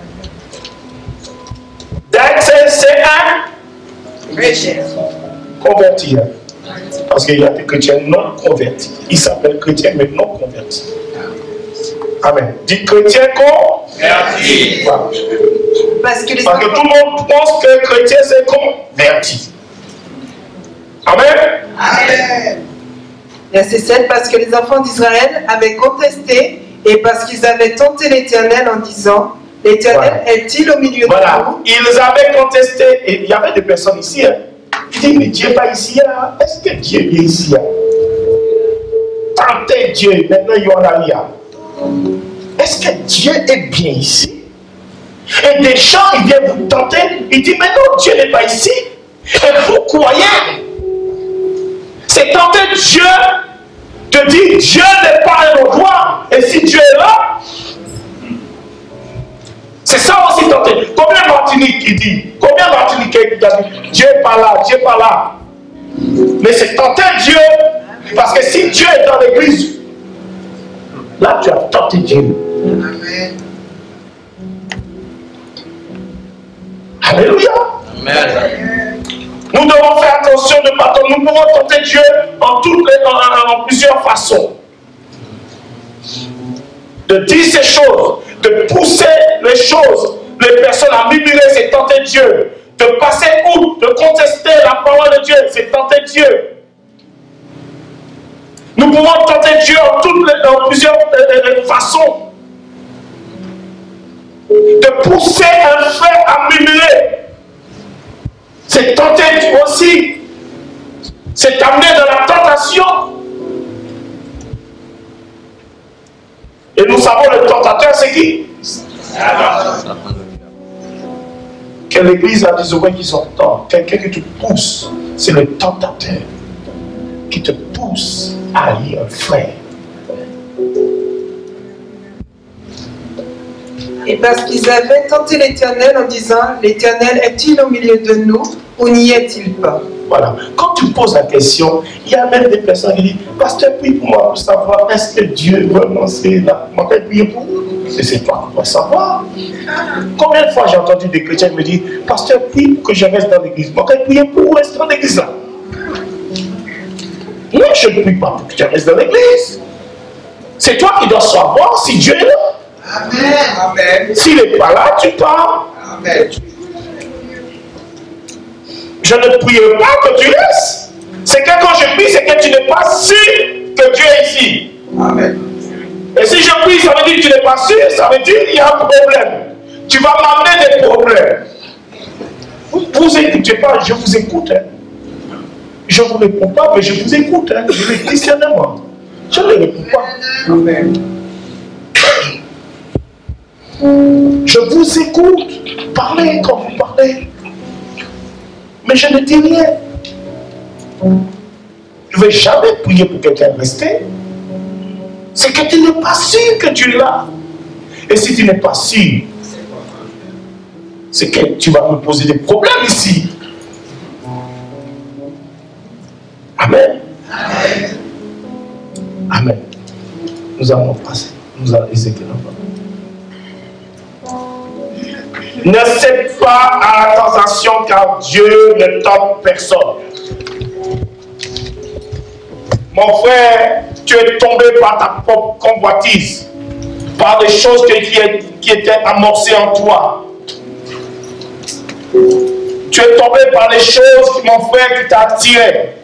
C'est un chrétien converti. Parce qu'il y a des chrétiens non convertis. Ils s'appellent chrétiens mais non convertis. Amen. Dites chrétien converti. Voilà. Parce que tout le monde pense que chrétien c'est converti. Amen. Amen. Verset 7, parce que les enfants d'Israël avaient contesté et parce qu'ils avaient tenté l'Éternel en disant, l'Éternel est-il au milieu de nous? Ils avaient contesté, et il y avait des personnes ici, hein. Ils disent, mais Dieu n'est pas ici, hein. Est-ce que Dieu est ici, hein? Tentez Dieu, maintenant il y en a là. Est-ce que Dieu est bien ici? Et des gens, ils viennent vous tenter, ils disent, mais non, Dieu n'est pas ici. Et vous croyez? C'est tenter Dieu de dire Dieu n'est pas un endroit. Et si Dieu est là, c'est ça aussi tenter. Combien Martinique qui dit? Combien Martiniquais qui dit Dieu n'est pas là, Dieu n'est pas là. Mais c'est tenter Dieu. Parce que si Dieu est dans l'église, là tu as tenté Dieu. Amen. Alléluia. Amen. Nous devons faire attention de ne pas tenter. Nous pouvons tenter Dieu en plusieurs façons. De dire ces choses, de pousser les choses, les personnes à murmurer, c'est tenter Dieu. De passer outre, de contester la parole de Dieu, c'est tenter Dieu. Nous pouvons tenter Dieu en plusieurs façons. De pousser un frère à murmurer, c'est tenter Dieu aussi. C'est t'amener dans la tentation. Et nous savons le tentateur, c'est qui? Que l'église a des oreilles qui s'entendent. Quelqu'un qui te pousse, c'est le tentateur qui te pousse à haïr un frère. Et parce qu'ils avaient tenté l'Éternel en disant, l'Éternel est-il au milieu de nous ou n'y est-il pas? Voilà. Quand tu poses la question, il y a même des personnes qui disent, pasteur, prie pour moi pour savoir est-ce que Dieu vraiment c'est là. Moi, je prie pour vous. C'est toi qui dois savoir. Combien de fois j'ai entendu des chrétiens me dire, pasteur, prie pour que je reste dans l'église. Moi, je prie pour vous rester dans l'église là. Moi, je ne prie pas pour que tu restes dans l'église. C'est toi qui dois savoir si Dieu est là. Amen. S'il n'est pas là, tu pars. Amen. Je ne prie pas que tu restes. C'est que quand je prie, c'est que tu n'es pas sûr que Dieu est ici. Amen. Et si je prie, ça veut dire que tu n'es pas sûr, ça veut dire qu'il y a un problème. Tu vas m'amener des problèmes. Vous écoutez pas, je vous écoute. Hein. Je ne vous réponds pas, mais je vous écoute. Hein. Je le discernement. Je ne réponds pas. Amen. Je vous écoute. Parlez quand vous parlez. Mais je ne dis rien. Je ne vais jamais prier pour quelqu'un rester. C'est que tu n'es pas sûr que tu es là. Et si tu n'es pas sûr, c'est que tu vas me poser des problèmes ici. Amen. Amen. Amen. Nous allons passer. Nous allons Ézéchiel. Ne cède pas à la tentation car Dieu ne tente personne. Mon frère, tu es tombé par ta propre convoitise, par des choses qui étaient amorcées en toi. Tu es tombé par des choses, mon frère, qui t'a attiré.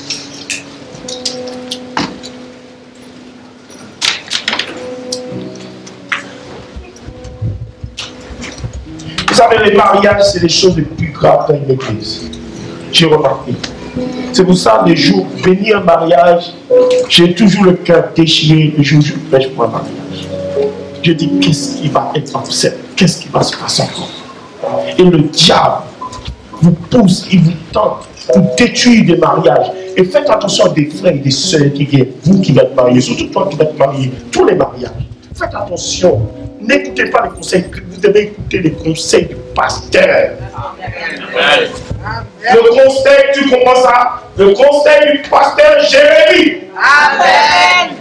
Vous savez, les mariages, c'est les choses les plus graves dans une église. J'ai remarqué. C'est pour ça, les jours, venir un mariage, j'ai toujours le cœur déchiré le jour où je prêche pour un mariage. Je dis, qu'est-ce qui va être observé? Qu'est-ce qui va se passer encore? Et le diable vous pousse, il vous tente pour détruire des mariages. Et faites attention à des frères et des sœurs qui viennent, vous qui êtes mariés, surtout toi qui vas être marié, tous les mariages. Faites attention. N'écoutez pas les conseils, vous devez écouter les conseils du pasteur. Amen. Le conseil, tu comprends ça? Le conseil du pasteur Jérémie. Amen.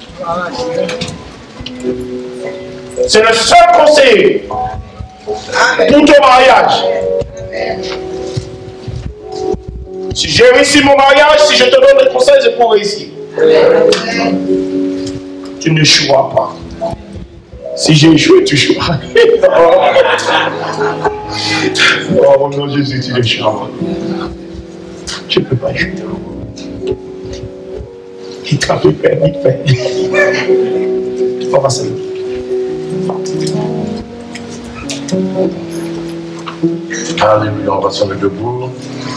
C'est le seul conseil pour ton mariage. Si j'ai réussi mon mariage, si je te donne des conseils, c'est pour réussir. Tu ne échoueras pas. Si j'ai échoué, tu échoueras. Oh non, Jésus, tu échoueras. Je ne peux pas échouer. Il t'a fait permis de faire. On va se lever. Alléluia, on va se mettre debout.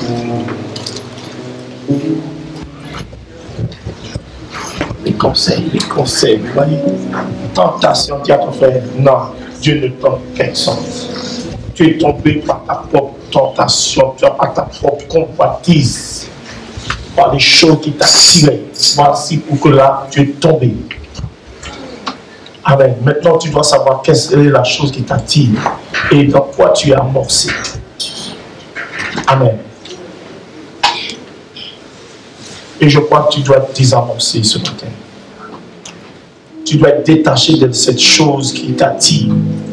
Les conseils, vous voyez. Tentation, dis à ton frère, non, Dieu ne tente personne. Tu es tombé par ta propre tentation, tu as par ta propre convoitise, par les choses qui t'attirent. Voici pour que là, tu es tombé. Amen. Maintenant, tu dois savoir quelle est la chose qui t'attire et dans quoi tu es amorcé. Amen. Et je crois que tu dois être désamorcé ce matin. Tu dois être détaché de cette chose qui t'attire.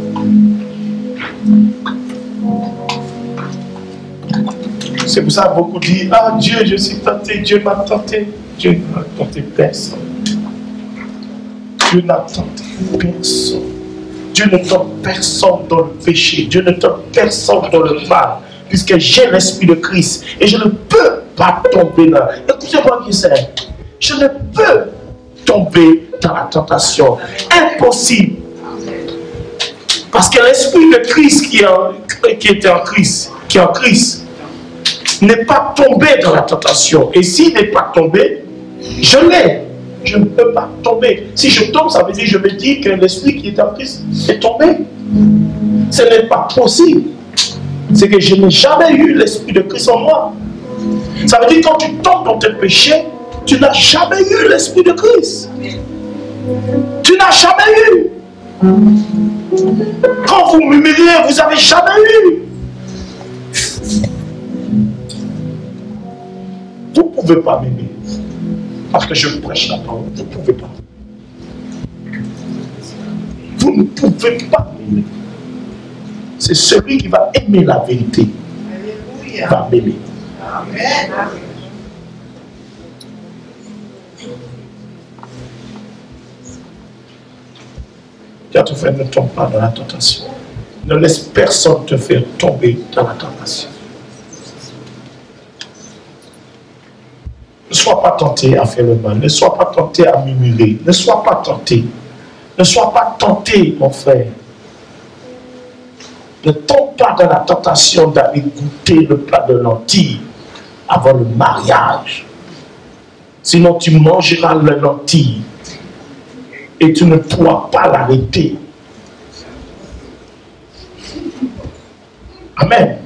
C'est pour ça que beaucoup disent, ah Dieu, je suis tenté, Dieu m'a tenté. Dieu n'a tenté personne. Dieu n'a tenté personne. Dieu ne tombe personne dans le péché. Dieu ne tombe personne dans le mal. Puisque j'ai l'esprit de Christ. Et je ne peux pas tomber dans... Écoutez-moi bien ça. Je ne peux tomber dans la tentation. Impossible. Parce que l'esprit de Christ qui était en Christ, qui est en Christ, n'est pas tombé dans la tentation. Et s'il n'est pas tombé, je l'ai. Je ne peux pas tomber. Si je tombe, ça veut dire que je me dis que l'esprit qui est en Christ est tombé. Ce n'est pas possible. C'est que je n'ai jamais eu l'esprit de Christ en moi. Ça veut dire que quand tu tombes dans tes péchés, tu n'as jamais eu l'esprit de Christ. Tu n'as jamais eu. Quand vous m'humiliez, vous n'avez jamais eu. Vous ne pouvez pas m'aimer. Parce que je prêche la parole. Vous ne pouvez pas. Vous ne pouvez pas m'aimer. C'est celui qui va aimer la vérité. Alléluia. Va m'aimer. Amen. Dieu te fait, ne tombe pas dans la tentation. Ne laisse personne te faire tomber dans la tentation. Ne sois pas tenté à faire le mal. Ne sois pas tenté à murmurer. Ne sois pas tenté. Ne sois pas tenté, mon frère. Ne tombe pas dans la tentation d'aller goûter le plat de lentilles avant le mariage. Sinon, tu mangeras les lentilles et tu ne pourras pas l'arrêter. Amen.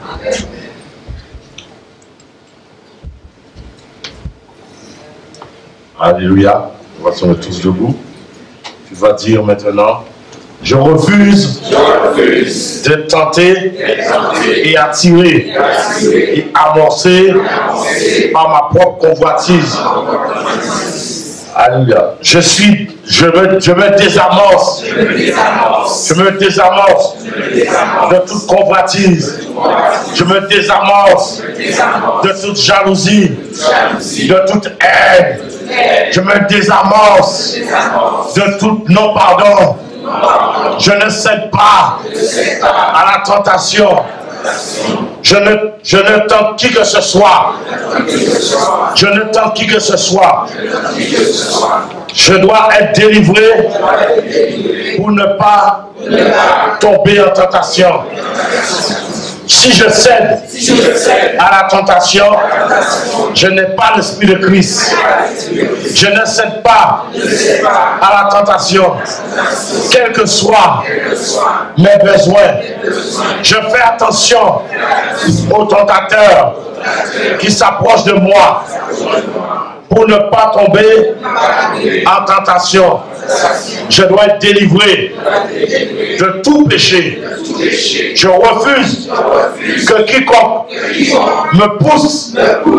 Alléluia. On va se mettre tous debout. Tu vas dire maintenant, je refuse d'être tenté et attiré et amorcé par ma propre convoitise. Alléluia. Je me désamorce. Je me désamorce de toute convoitise. Je me désamorce de toute jalousie, de toute haine. Je me désamorce de tout non-pardon. Je ne cède pas à la tentation. Je ne tente qui que ce soit. Je ne tente qui que ce soit. Je dois être délivré pour ne pas tomber en tentation. Si je cède à la tentation, je n'ai pas l'esprit de Christ. Je ne cède pas à la tentation, quels que soient mes besoins. Je fais attention aux tentateurs qui s'approchent de moi pour ne pas tomber en tentation. Je dois être délivré de tout péché. Je refuse que quiconque me pousse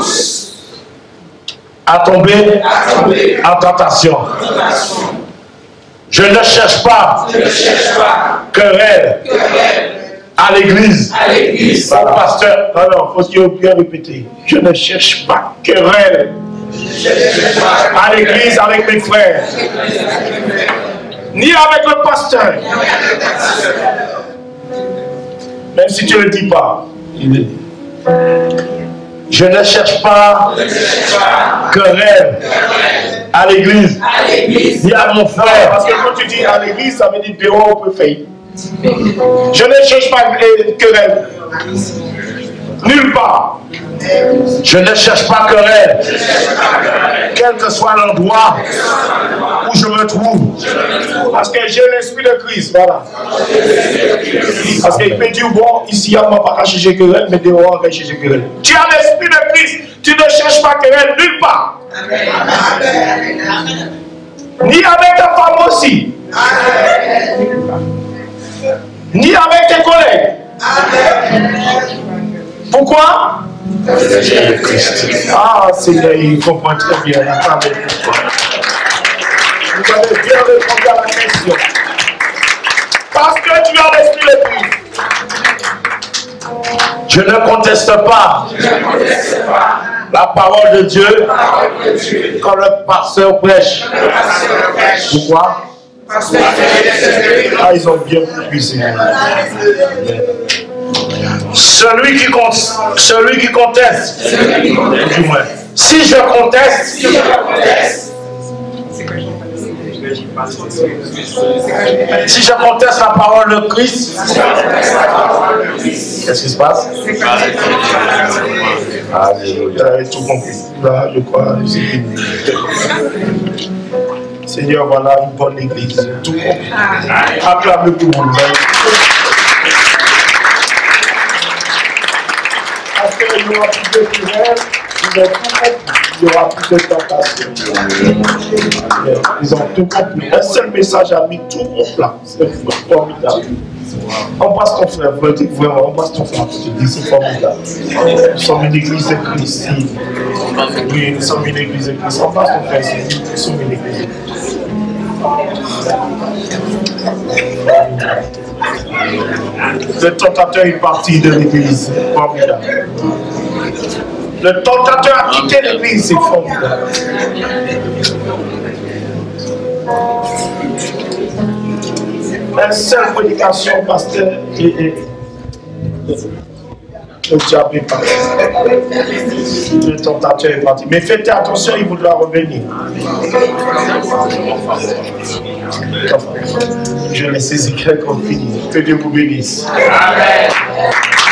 à tomber en tentation. Je ne cherche pas querelle à l'église. Au pasteur, non, il faut bien répéter. Je ne cherche pas querelle à l'église avec mes frères, ni avec le pasteur. Même si tu ne le dis pas, il le dit. Je ne cherche pas querelle à l'église, ni à mon frère. Parce que quand tu dis à l'église, ça veut dire dehors on peut faire. Je ne cherche pas querelle. Nulle part. Je ne cherche pas querelle. Quel que soit l'endroit où je me trouve. Parce que j'ai l'esprit de Christ. Voilà. Parce qu'il peut dire, bon, ici, on ne va pas chercher querelle, mais dehors, on va chercher querelle. Tu as l'esprit de Christ. Tu ne cherches pas querelle nulle part. Ni avec ta femme aussi. Ni avec tes collègues. Pourquoi? Ah, Seigneur, il comprend très bien. Vous avez bien répondu à la question. Parce que tu as l'esprit de Christ. Je ne conteste pas la parole de Dieu quand le pasteur prêche. Pourquoi? Ah, ils ont bien compris, Seigneur. Celui qui conteste, du moins. Si je conteste, si je conteste la parole de Christ, qu'est-ce qui se passe? Alléluia, tout compris. Là, je crois, Seigneur, voilà une bonne église. Tout compris. Acclamez pour vous. Après, il y aura plus de prières, ils ont tout compris. Il y aura plus de tentation. Ils ont tout compris. Un seul message a mis tout au plat. C'est formidable. Embrasse ton frère, vraiment, embrasse ton frère. Je te dis, c'est formidable. Nous sommes une église de Christ. Oui, nous sommes une église de Christ. Embrasse ton frère, nous sommes une église. Le tentateur est parti de l'église. Formidable. Le tentateur a quitté l'église. C'est formidable. Une seule prédication, pasteur, et le diable est parti. Le tentateur est parti. Mais faites attention, il voudra revenir. Je laisse Ézéchiel qu'on finit. Que Dieu vous bénisse. Amen.